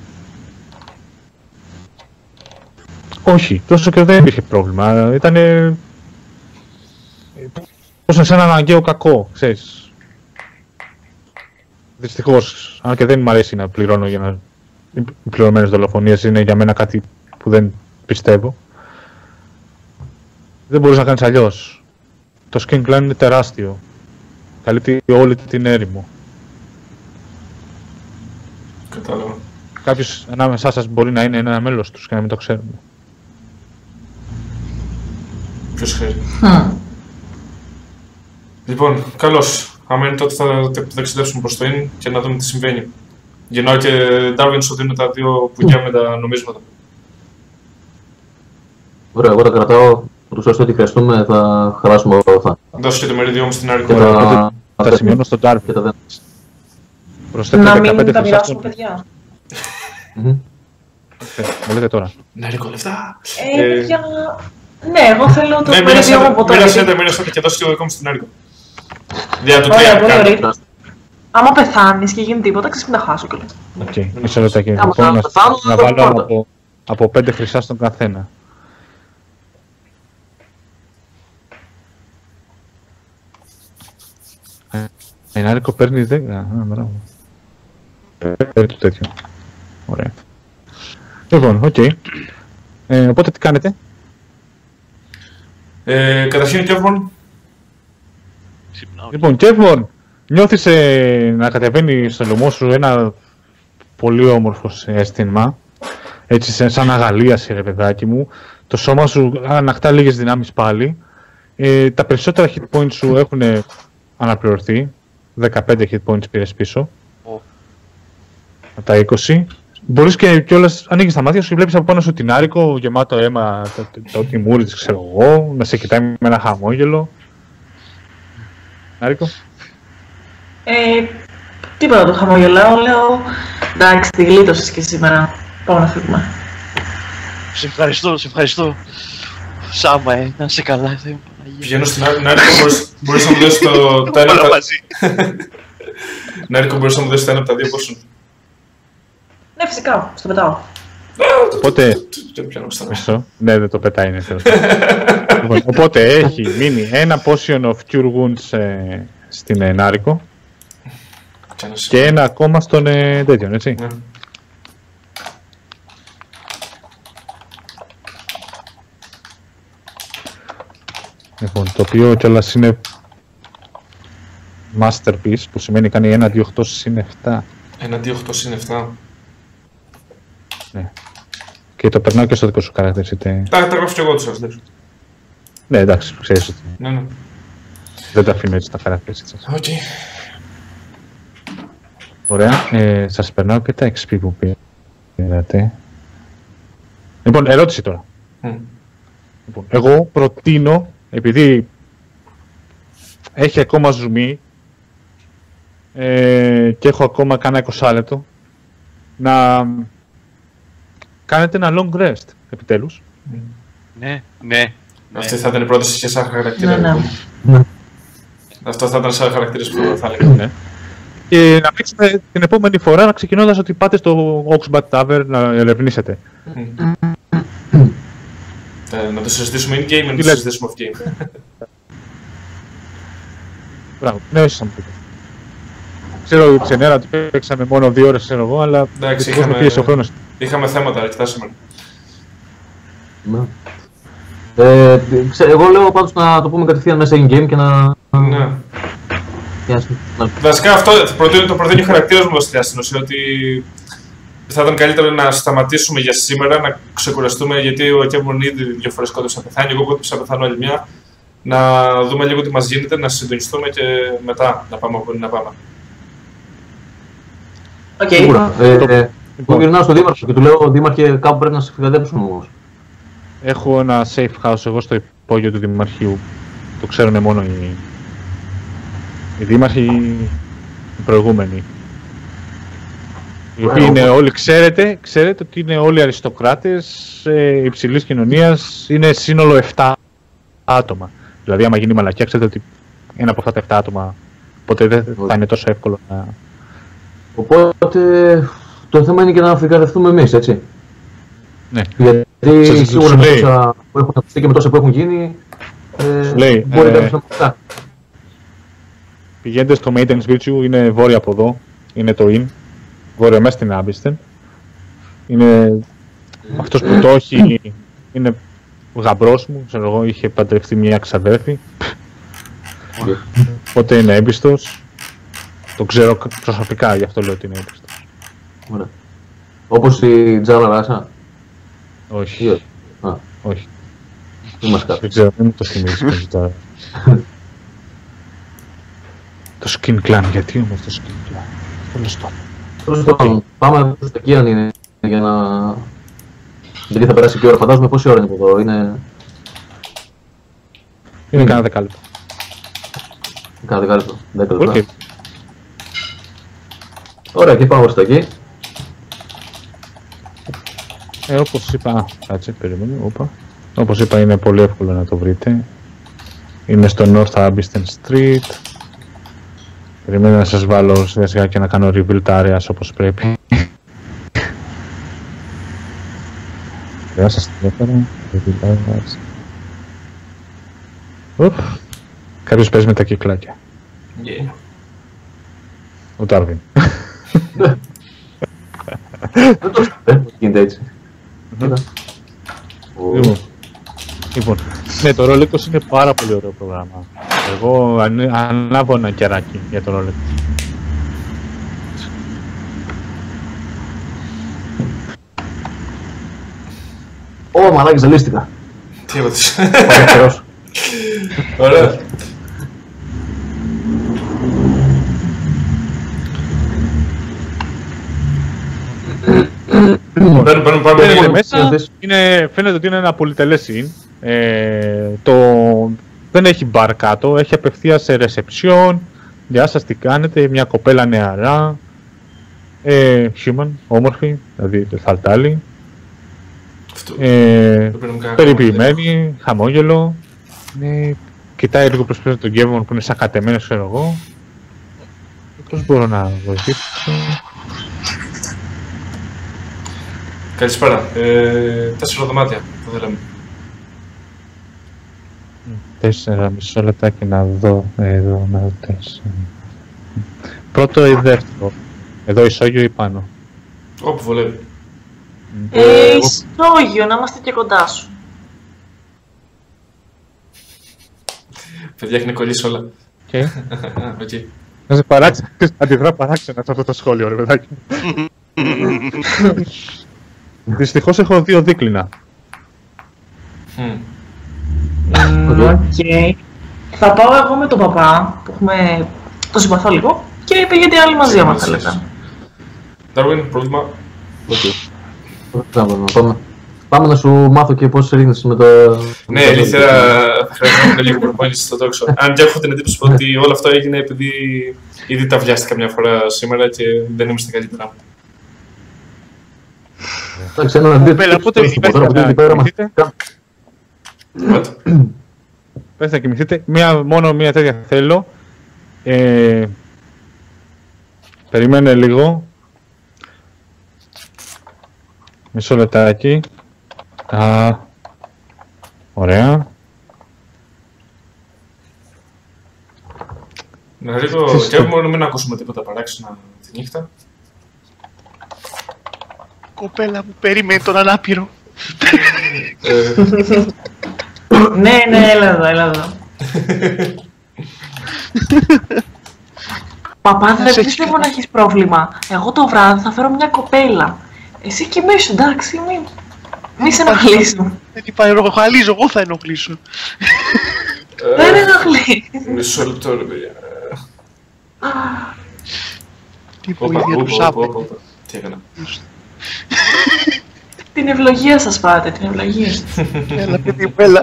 Όχι, τόσο καιρό δεν υπήρχε πρόβλημα. Ήτανε... Πώς σε ένα αναγκαίο κακό, ξέρεις. Δυστυχώς, αν και δεν μου αρέσει να πληρώνω για να... Οι πληρωμένες δολοφονίες είναι για μένα κάτι που δεν πιστεύω. Δεν μπορείς να κάνεις αλλιώς. Το Skin Clan είναι τεράστιο. Καλύπτει όλη την έρημο. Κατάλαβα. Κάποιος ανάμεσά σας μπορεί να είναι ένα μέλος τους και να μην το ξέρουμε. Ποιος ξέρει. Λοιπόν, καλώς. Άμα είναι τότε θα ταξιδέψουμε προς το inn και να δούμε τι συμβαίνει. Γεννάω και Darwin σου δίνω τα 2 πουγγιά με τα νομίσματα. Ωραία, εγώ τα κρατάω. Ώστε ό,τι χρειαστούμε θα χαράσουμε όλα αυτά. Δώσω και το μερίδιο μου στην Νάρικο. Τα σημειώνω στον Darwin. Να μην τα μοιράσουμε, παιδιά. Μου λέτε τώρα. Νάρικο, λεφτά. Παιδιά... Ναι, εγώ θέλω το μερίδιο μου από τώρα. Μοίρασέ και δώσω και το δικό μου στην Νάρικο. Ωραία, πολύ ωραία. Άμα πεθάνεις και γίνει τίποτα, ξέρεις μην τα χάσω κιόλας. Οκ, μισό λεπτάκι. Να βάλω από 5 χρυσά στον καθένα. Η Νάρικο παίρνει 10. Μπράβο. Παίρνει το τέτοιο. Ωραία. Λοιπόν, οκ. Οπότε τι κάνετε? Καταρχήν, Κεύμον. Λοιπόν, Κεύμον, νιώθεις να κατεβαίνει στο λαιμό σου ένα πολύ όμορφο αίσθημα. Έτσι, σαν αγαλίαση, ρε παιδάκι μου. Το σώμα σου ανακτά λίγες δυνάμεις πάλι. Τα περισσότερα hit points σου έχουν αναπληρωθεί. 15 hit points πήρες πίσω. Από τα 20. Μπορείς και κιόλας ανοίγεις τα μάτια σου και βλέπεις από πάνω σου την Νάρικο γεμάτο αίμα, το τιμούρι της, ξέρω εγώ, να σε κοιτάει με ένα χαμόγελο. Νάρικο. Τίποτα το χαμογελάω, λέω εντάξει, τη γλίτωσες και σήμερα. Πάμε να φύγουμε. Σε ευχαριστώ. Σάμα, να είσαι καλά. Πηγαίνω στην Νάρικο, μπορείς να μου δώσεις τα ένα από τα... Νάρικο, μπορείς να μου δώσεις τα ένα από τα 2 πόσο? Ναι, φυσικά, στο πετάω. Οπότε... Ναι, δεν το πετάει, είναι τέλος. Οπότε έχει μείνει ένα potion of cure wounds στην Νάρικο και ένα ακόμα στον τέτοιον, έτσι. Λοιπόν, το οποίο κιόλας είναι masterpiece, που σημαίνει κάνει 1, 2, 8 συν 7. 1, 2, 8 συν 7. Ναι. Και το περνάω και στο δικό σου χαρακτήρα, είτε... Τα γράφω κι εγώ τους αυτούς. Ναι, εντάξει, ξέρεις ότι... Ναι. Δεν τα αφήνω έτσι τα χαρακτήρα. Οκ. Ωραία, σας περνάω και τα XP που πήρατε. Λοιπόν, ερώτηση τώρα. Λοιπόν, εγώ προτείνω, επειδή έχει ακόμα ζουμί και έχω ακόμα κάνα 20 λεπτό, να κάνετε ένα long rest, επιτέλους. Ναι. Αυτή θα ήταν η πρόταση και σαν χαρακτήρα. Ναι. Αυτό θα ήταν σαν χαρακτήρες που θα έλεγα. Ναι. Και να παίξουμε την επόμενη φορά, ξεκινώντας ότι πάτε στο Oxbat Tavern να ερευνήσετε. Να το συζητήσουμε in-game, να το συζητήσουμε off-game. Μπράβο, ναι, όχι σαν πείτε. Ξέρω ότι ξενέρα ότι παίξαμε μόνο 2 ώρες, ξέρω εγώ, αλλά εντάξει, με πίεσε ο χρόνος. Είχαμε θέματα αρκετά σήμερα. Εγώ λέω πάντως να το πούμε κατευθείαν μέσα in-game και να... Ναι. Βασικά αυτό το προτείνει ο χαρακτήρας μου στην ουσία, ότι θα ήταν καλύτερο να σταματήσουμε για σήμερα, να ξεκουραστούμε, γιατί ο Κέβον ήδη 2 φορές κόντεψε να πεθάνει, εγώ κόντεψα να πεθάνω άλλη μια. Να δούμε λίγο τι μας γίνεται, να συντονιστούμε και μετά να πάμε όπου είναι να πάμε. Σίγουρα. Εγώ γυρνάω στον Δήμαρχο και του λέω: Δήμαρχε, κάπου πρέπει να σε φυγαδέψουμε όμως. Έχω ένα safe house εγώ στο υπόγειο του Δημαρχείου. Το ξέρουν μόνο οι δήμαρχοι, οι προηγούμενοι. Οι οποίοι είναι όλοι, ξέρετε ότι είναι όλοι αριστοκράτες υψηλής κοινωνίας, είναι σύνολο 7 άτομα. Δηλαδή, άμα γίνει μαλακιά, ξέρετε ότι ένα από αυτά τα 7 άτομα, οπότε δεν θα είναι τόσο εύκολο να... Οπότε, το θέμα είναι και να φυγαδευτούμε εμείς, έτσι. Ναι. Γιατί σίγουρα με τόσα που έχουν ακουστεί και με τόσα που έχουν γίνει, μπορεί κάποιος να πει. Πηγαίνετε στο Maintenance Virtue, είναι βόρεια από εδώ, είναι το Inn, βόρεια μέσα στην Abysston. Είναι αυτός που το έχει, είναι ο γαμπρός μου, ξέρω εγώ, είχε παντρευτεί μια ξαδέρφη. Οπότε είναι έμπιστος. Το ξέρω προσωπικά, γι' αυτό λέω ότι είναι έμπιστος. Ωραία. Όπως η Τζάνα Ράσα. Όχι. Όχι. Δεν ξέρω, δεν μου το θυμίζεις τώρα. Το Skin Clan, γιατί όμως το Skin Clan. Τέλος πάντων, πάμε προς τα εκεί αν είναι για να... Γιατί θα περάσει και ώρα, φαντάζομαι πόση ώρα είναι από εδώ, είναι... Είναι κάνα δεκάλεπτο. Κάνα δεκάλεπτο, 10 λεπτά. Ωραία, και πάμε προς τα εκεί. Όπως είπα, κάτσε, περίμενε, όπα. Όπως είπα, είναι πολύ εύκολο να το βρείτε. Είναι στο North Abysston Street. Περιμένω να σας βάλω σιγά σιγά και να κάνω rebuild areas όπως πρέπει. Σας την έφερα, rebuild areas. Κάποιος παίζει με τα κυκλάκια. Ο Τάρβιν. Δεν το γίνεται έτσι. Λοιπόν, ναι, το Rolex είναι πάρα πολύ ωραίο πρόγραμμα. Εγώ ανάβω ένα κεράκι για το Rolex. Ω, μαλάκι, ζαλίστηκα. Τι είπατε. Ωραία. Πάμε μέσα. Φαίνεται ότι είναι ένα πολυτελές scene. Δεν έχει μπαρ κάτω, έχει απευθείας σε reception. Γεια σας, τι κάνετε, μια κοπέλα νεαρά. Human, όμορφη, δηλαδή θαλτάλη. Περιποιημένη, χαμόγελο. Κοιτάει λίγο προς πίσω τον Κέβον που είναι σαν κατεμένος, ξέρω εγώ. Πώς μπορώ να βοηθήσω. Καλησπέρα. 4 δωμάτια θα θέλαμε. 4 μισό λεπτάκι να δω. Εδώ να δω 4. Πρώτο ή δεύτερο. Εδώ ισόγειο ή πάνω. Όπου βολεύει. Ισόγειο, να είμαστε και κοντά σου. Παιδιά, έχει κολλήσει όλα. Okay. Να σε παράξει, αντιδρά παράξενα σε αυτό το σχόλιο, ρε παιδάκι. Δυστυχώς έχω 2 δίκλινα. Οκ. Θα πάω εγώ με τον παπά, που έχουμε το συμπαθώ λίγο, και πήγαινε άλλοι μαζί, άμα θέλετε. Darwin, πρόβλημα. Πάμε να σου μάθω και πώς ρίχνεις με το... Ναι, ηλίθεια, θα χρειάζεται λίγο προπόνηση στο τόξο. Αν και έχω την εντύπωση ότι όλο αυτό έγινε επειδή ήδη τα βιάστηκα μια φορά σήμερα και δεν ήμουν στην καλύτερά μου. Εντάξει, έναν αντίο... Πες να κοιμηθείτε, μόνο μία τέτοια θέλω. Περιμένε λίγο. Μισό λεπτάκι. Ωραία. Να λίγο και μόνο μην ακούσουμε τίποτα παράξενα τη νύχτα. Κοπέλα μου, περίμενε τον ανάπηρο. Ναι, έλα εδώ. Παπά, δεν πιστεύω να έχεις πρόβλημα. Εγώ το βράδυ θα φέρω μια κοπέλα. Εσύ κοιμήσου, εντάξει, μη σε ενοχλήσω. Δεν είπα ενοχλήσω, εγώ θα ενοχλήσω. Δεν ενοχλεί. Μισό λεπτό, ρε παιδιά. Τι βοήθεια του σάπε. Τι έκανα. Την ευλογία σας πάτε, την ευλογία. Έλα, παιδί, έλα.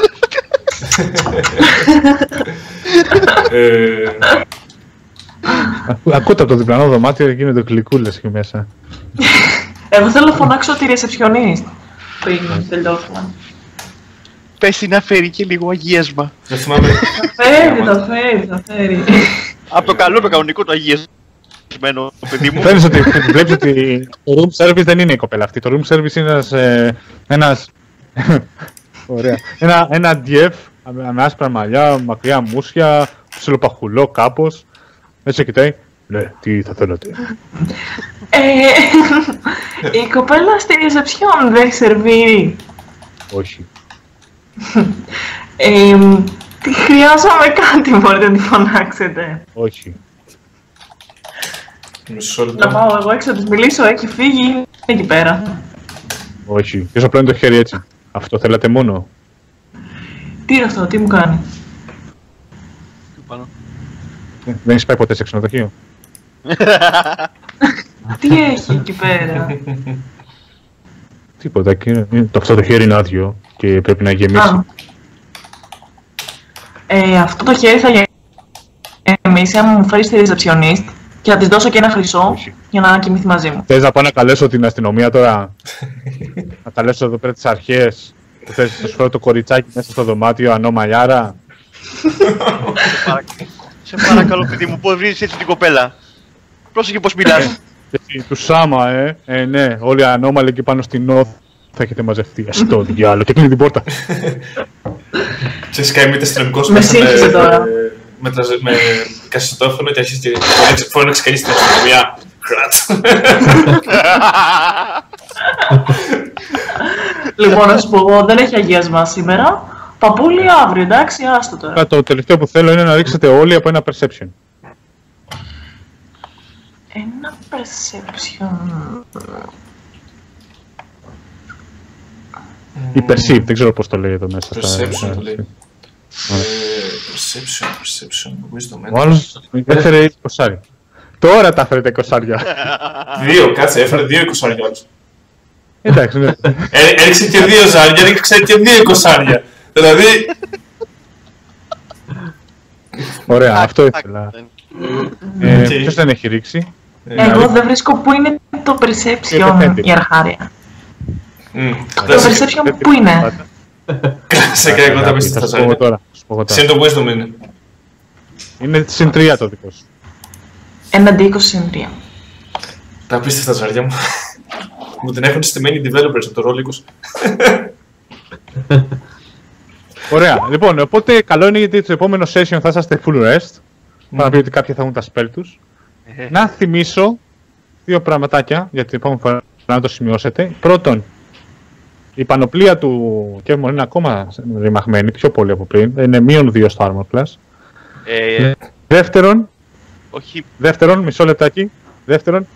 Ακούτε από το διπλανό δωμάτιο γίνονται γλυκούλες εκεί μέσα. Εγώ θέλω να φωνάξω τη ρεσεψιονίστ πριν τελειώσουμε. Πες να φέρει και λίγο αγίασμα. Δεν θυμάμαι. Θα φέρει. Από το καλό με κανονικό το αγίασμένο, παιδί μου. Φαίνεις ότι βλέπεις ότι το room service δεν είναι η κοπέλα αυτή. Το room service είναι ένας ωραία. Ένα DF με άσπρα μαλλιά, μακριά μουσια, ψιλοπαχουλό κάπως. Έτσι κοιτάει. Ναι, τι θα θέλατε. Η κοπέλα στη ρεσεψιόν δεν σερβίρει. Όχι. Τη χρειάζομαι κάτι, μπορείτε να τη φωνάξετε. Όχι. Μισό λεπτό. Να πάω εγώ έξω να της μιλήσω, έχει φύγει, είναι εκεί πέρα. Όχι. Ποιος απλώνει το χέρι έτσι. Αυτό θέλατε μόνο. Τι είναι αυτό, τι μου κάνει. Δεν έχεις πάει ποτέ σε ξενοδοχείο. Τι έχει εκεί πέρα. Τίποτα, κύριε. Αυτό το χέρι είναι άδειο και πρέπει να γεμίσει. Αυτό το χέρι θα γεμίσει αν μου φέρεις τη ρεσεψιονίστ και θα της δώσω και ένα χρυσό. Όχι. Για να κοιμηθεί μαζί μου. Θες να πάω να καλέσω την αστυνομία τώρα. Να καλέσω εδώ πέρα τις αρχές. Θες να σου φέρω το κοριτσάκι μέσα στο δωμάτιο ανώμαλιάρα. Σε παρακαλώ, παιδί μου, πώς βρίζεις έτσι την κοπέλα. Πρόσεχε πώς μιλάς. Του Σάμα, ναι, όλοι οι ανώμαλοι εκεί πάνω στην Νόθ θα έχετε μαζευτεί. Στο διάλογο και κλείνει την πόρτα. Ξέρεις, κάνει μήτε αστυνομικός με σύγχυσε τώρα. Με κασετόφωνο και αρχίζει και φώναξε κανείς στην αστυνομία. Χράτ. Λοιπόν, να σου πω εγώ, δεν έχει αγίασμα σήμερα. Παππούλη αύριο, εντάξει, άστο τώρα. Το τελευταίο που θέλω είναι να ρίξετε όλοι από ένα perception. Ένα perception... Ή perceive, δεν ξέρω πώς το λέει εδώ μέσα. Perception το λέει. Perception, wisdom. Ο άλλος έφερε 20. Τώρα τα έφερε τα 20. Δύο, κάτσε, έφερε 2 20 άλλος. Εντάξει, ναι. Έριξε και 2 ζάρια, έριξε και 2 20. Δηλαδή... Ωραία, αυτό ήθελα. Ποιος δεν έχει ρίξει. Εγώ δεν βρίσκω πού είναι το perception, η αρχάρια. Το perception πού είναι. Σε και εγώ τα πεις στα ζάρια. Συν το wisdom είναι. Είναι συν 3 το δικό σου. Έναντι 20 συν 3. Τα πείστε στα ζάρια μου. Μου την έχουν στημένοι developers από το ρόλο 20. Ωραία, λοιπόν, οπότε καλό είναι γιατί το επόμενο session θα είσαστε full rest. Θα να πει ότι κάποιοι θα έχουν τα spell τους. Να θυμίσω 2 πραγματάκια για την επόμενη φορά να το σημειώσετε. Πρώτον, Η πανοπλία του Kevmon είναι ακόμα ρημαγμένη, πιο πολύ από πριν. Είναι -2 στο Armor Class. Δεύτερον, μισό λεπτάκι. Δεύτερον,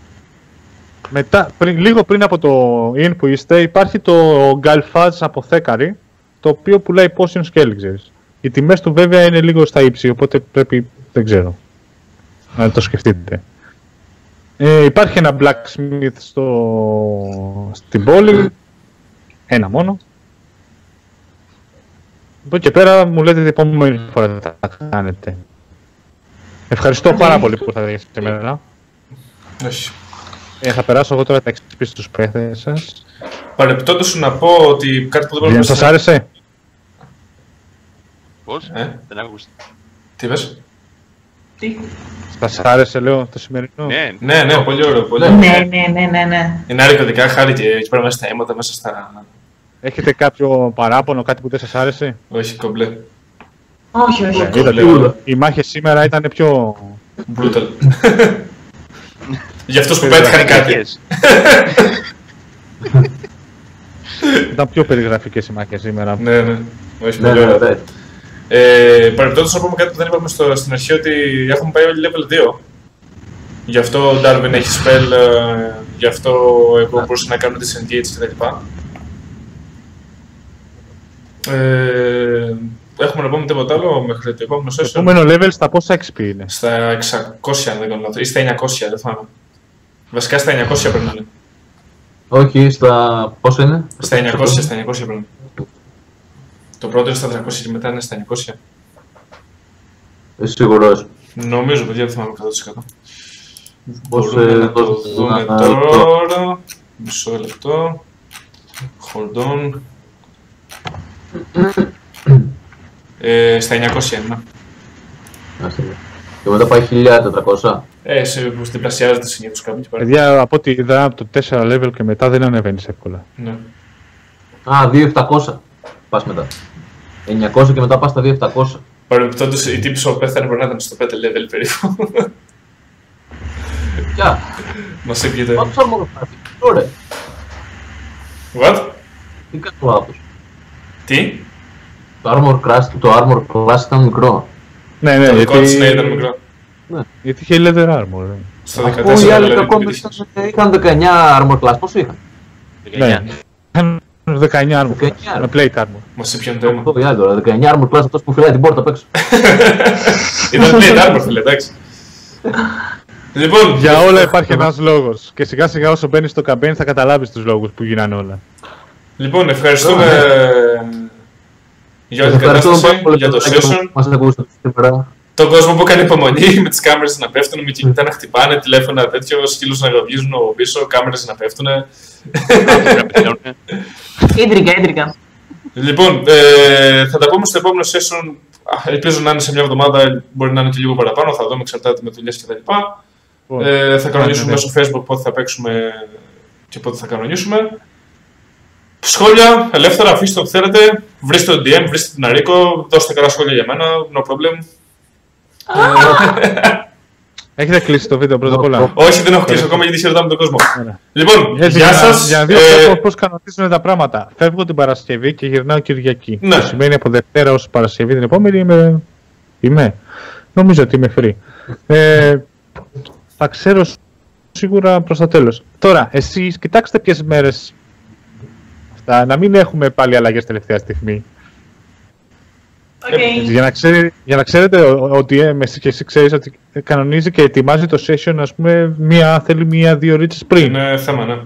λίγο πριν από το in που είστε, υπάρχει το Galfaz αποθέκαρη, το οποίο πουλάει potions και elixirs. Οι τιμές του βέβαια είναι λίγο στα ύψη, οπότε πρέπει, δεν ξέρω, να το σκεφτείτε. Υπάρχει ένα blacksmith στην πόλη, ένα μόνο. Από εκεί και πέρα μου λέτε την επόμενη φορά θα τα κάνετε. Ευχαριστώ πάρα πολύ που ήρθατε σήμερα. Θα περάσω εγώ τώρα τα XP στους παίχτες σας. Παρεπτόντως να πω ότι κάτι που δεν μπορούμε να... Σας άρεσε? Πώς? Δεν άκουσα. Τι είπες? Τι? Σας άρεσε λέω το σημερινό? Ναι, πολύ ωραίο. Ναι. Είναι άρρη παιδικά, χάρη και εκεί πέρα μέσα στα αίματα, μέσα στα... Έχετε κάποιο παράπονο, κάτι που δεν σας άρεσε? Όχι, κομπλέ. Όχι. Οι μάχες σήμερα ήταν πιο... brutal. Για αυτούς που πέτυχαν κάτι. Ήταν πιο περιγραφικές οι μάχες σήμερα. Ναι. Όχι, πολύ ωραία. Παρεπτόντως να πούμε κάτι που δεν είπαμε στην αρχή, ότι έχουμε πάει όλοι level 2. Γι' αυτό ο Darwin έχει spell, γι' αυτό εγώ μπορούσα να κάνω disengage κτλ. Έχουμε να πούμε τίποτα άλλο μέχρι το επόμενο session? Το επόμενο level στα πόσα XP είναι? Στα 600 αν δεν κάνω λάθος, ή στα 900, δεν θυμάμαι. Βασικά στα 900 πρέπει να είναι. Όχι, στα... πόσο είναι? Στα 900 πρέπει να είναι. Το πρώτο είναι στα 300 και μετά είναι στα 900. Είσαι σίγουρος? Νομίζω, παιδιά, δεν θυμάμαι 100%. Μπορούμε να το δούμε τώρα. Μισό λεπτό. Hold on. Στα 900 είναι. Και μετά πάει 1400. Διπλασιάζεται συνήθως κάποιο. Παιδιά, από ό,τι είδα από το 4 level και μετά δεν ανεβαίνεις εύκολα. Ναι. 2700 πας μετά. 900 και μετά πας στα 2700. Παρεμπιπτόντως η τύπη που πέθανε μπορεί να ήταν στο 5 level περίπου. Ποια? Μας έπιεται. Πάτος armor class, ωραία. What? Τι κάνει ο Άπος? Τι? Το armor class ήταν μικρό. Ναι, γιατί... Ναι, ήταν μικρό. Γιατί είχε leather armor. Στο 14 αφού οι άλλοι δηλαδή, κακόντες είχαν 19 armor class, πόσο είχαν? 19 armor class, με plate armor. Μας έπιανε το αίμα. 19 armor class, αυτός που φυλάει την πόρτα απ' έξω. Ήταν plate armor, φίλε, εντάξει. Λοιπόν, για όλα υπάρχει ένας λόγος. Και σιγά σιγά όσο μπαίνεις στο campaign θα καταλάβεις τους λόγους που γίνανε όλα. Λοιπόν, ευχαριστούμε για όλη την κατάσταση, για το session. Μας ακούσατε σήμερα. Τον κόσμο που έκανε υπομονή με τις κάμερες να πέφτουν, με κινητά να χτυπάνε, τηλέφωνα τέτοιο, σκύλους να γαβγίζουν από πίσω, κάμερες να πέφτουν. Ίντρικα. Λοιπόν, θα τα πούμε στο επόμενο session. Ελπίζω να είναι σε μια εβδομάδα, μπορεί να είναι και λίγο παραπάνω, θα δούμε, εξαρτάται με δουλειές κτλ. Θα κανονίσουμε μέσω Facebook πότε θα παίξουμε και πότε θα κανονίσουμε. Σχόλια, ελεύθερα, αφήστε ό,τι θέλετε. Βρίστε το DM, βρίστε την Αρίκο, δώστε καλά σχόλια για μένα, no problem. Έχετε κλείσει το βίντεο πρώτα απ' όλα? Όχι, δεν έχω κλείσει ακόμα γιατί χαιρετάμε τον κόσμο. Λοιπόν, γεια σας. Για να δείτε πώς κανονίζουν τα πράγματα. Φεύγω την Παρασκευή και γυρνάω Κυριακή. Ναι. Το σημαίνει από Δευτέρα ως Παρασκευή την επόμενη είμαι. Νομίζω ότι είμαι free. Θα ξέρω σίγουρα προς το τέλος. Τώρα, εσείς κοιτάξτε ποιες μέρες αυτά, να μην έχουμε πάλι αλλαγές τελευταία στιγμή. Okay. Για να ξέρετε ότι και εσύ ξέρεις ότι κανονίζει και ετοιμάζει το session, ας πούμε, θέλει 1-2 ώρες πριν. Είναι θέμα, ναι.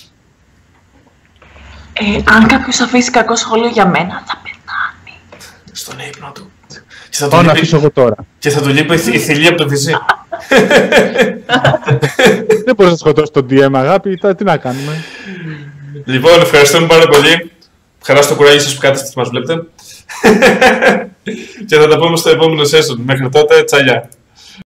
Αν κάποιος αφήσει κακό σχόλιο για μένα, θα πεθάνει. Στον ύπνο του. Πάω να αφήσω εγώ τώρα. Και θα του λείπει η θηλία από το βυζί. Δεν μπορείς να σκοτώσεις τον DM, αγάπη, τι να κάνουμε. Λοιπόν, ευχαριστούμε πάρα πολύ. Χαρά στο κουράγιο σας που κάθεστε και μας βλέπετε. Και θα τα πούμε στο επόμενο session. Μέχρι τότε, τσαλιά.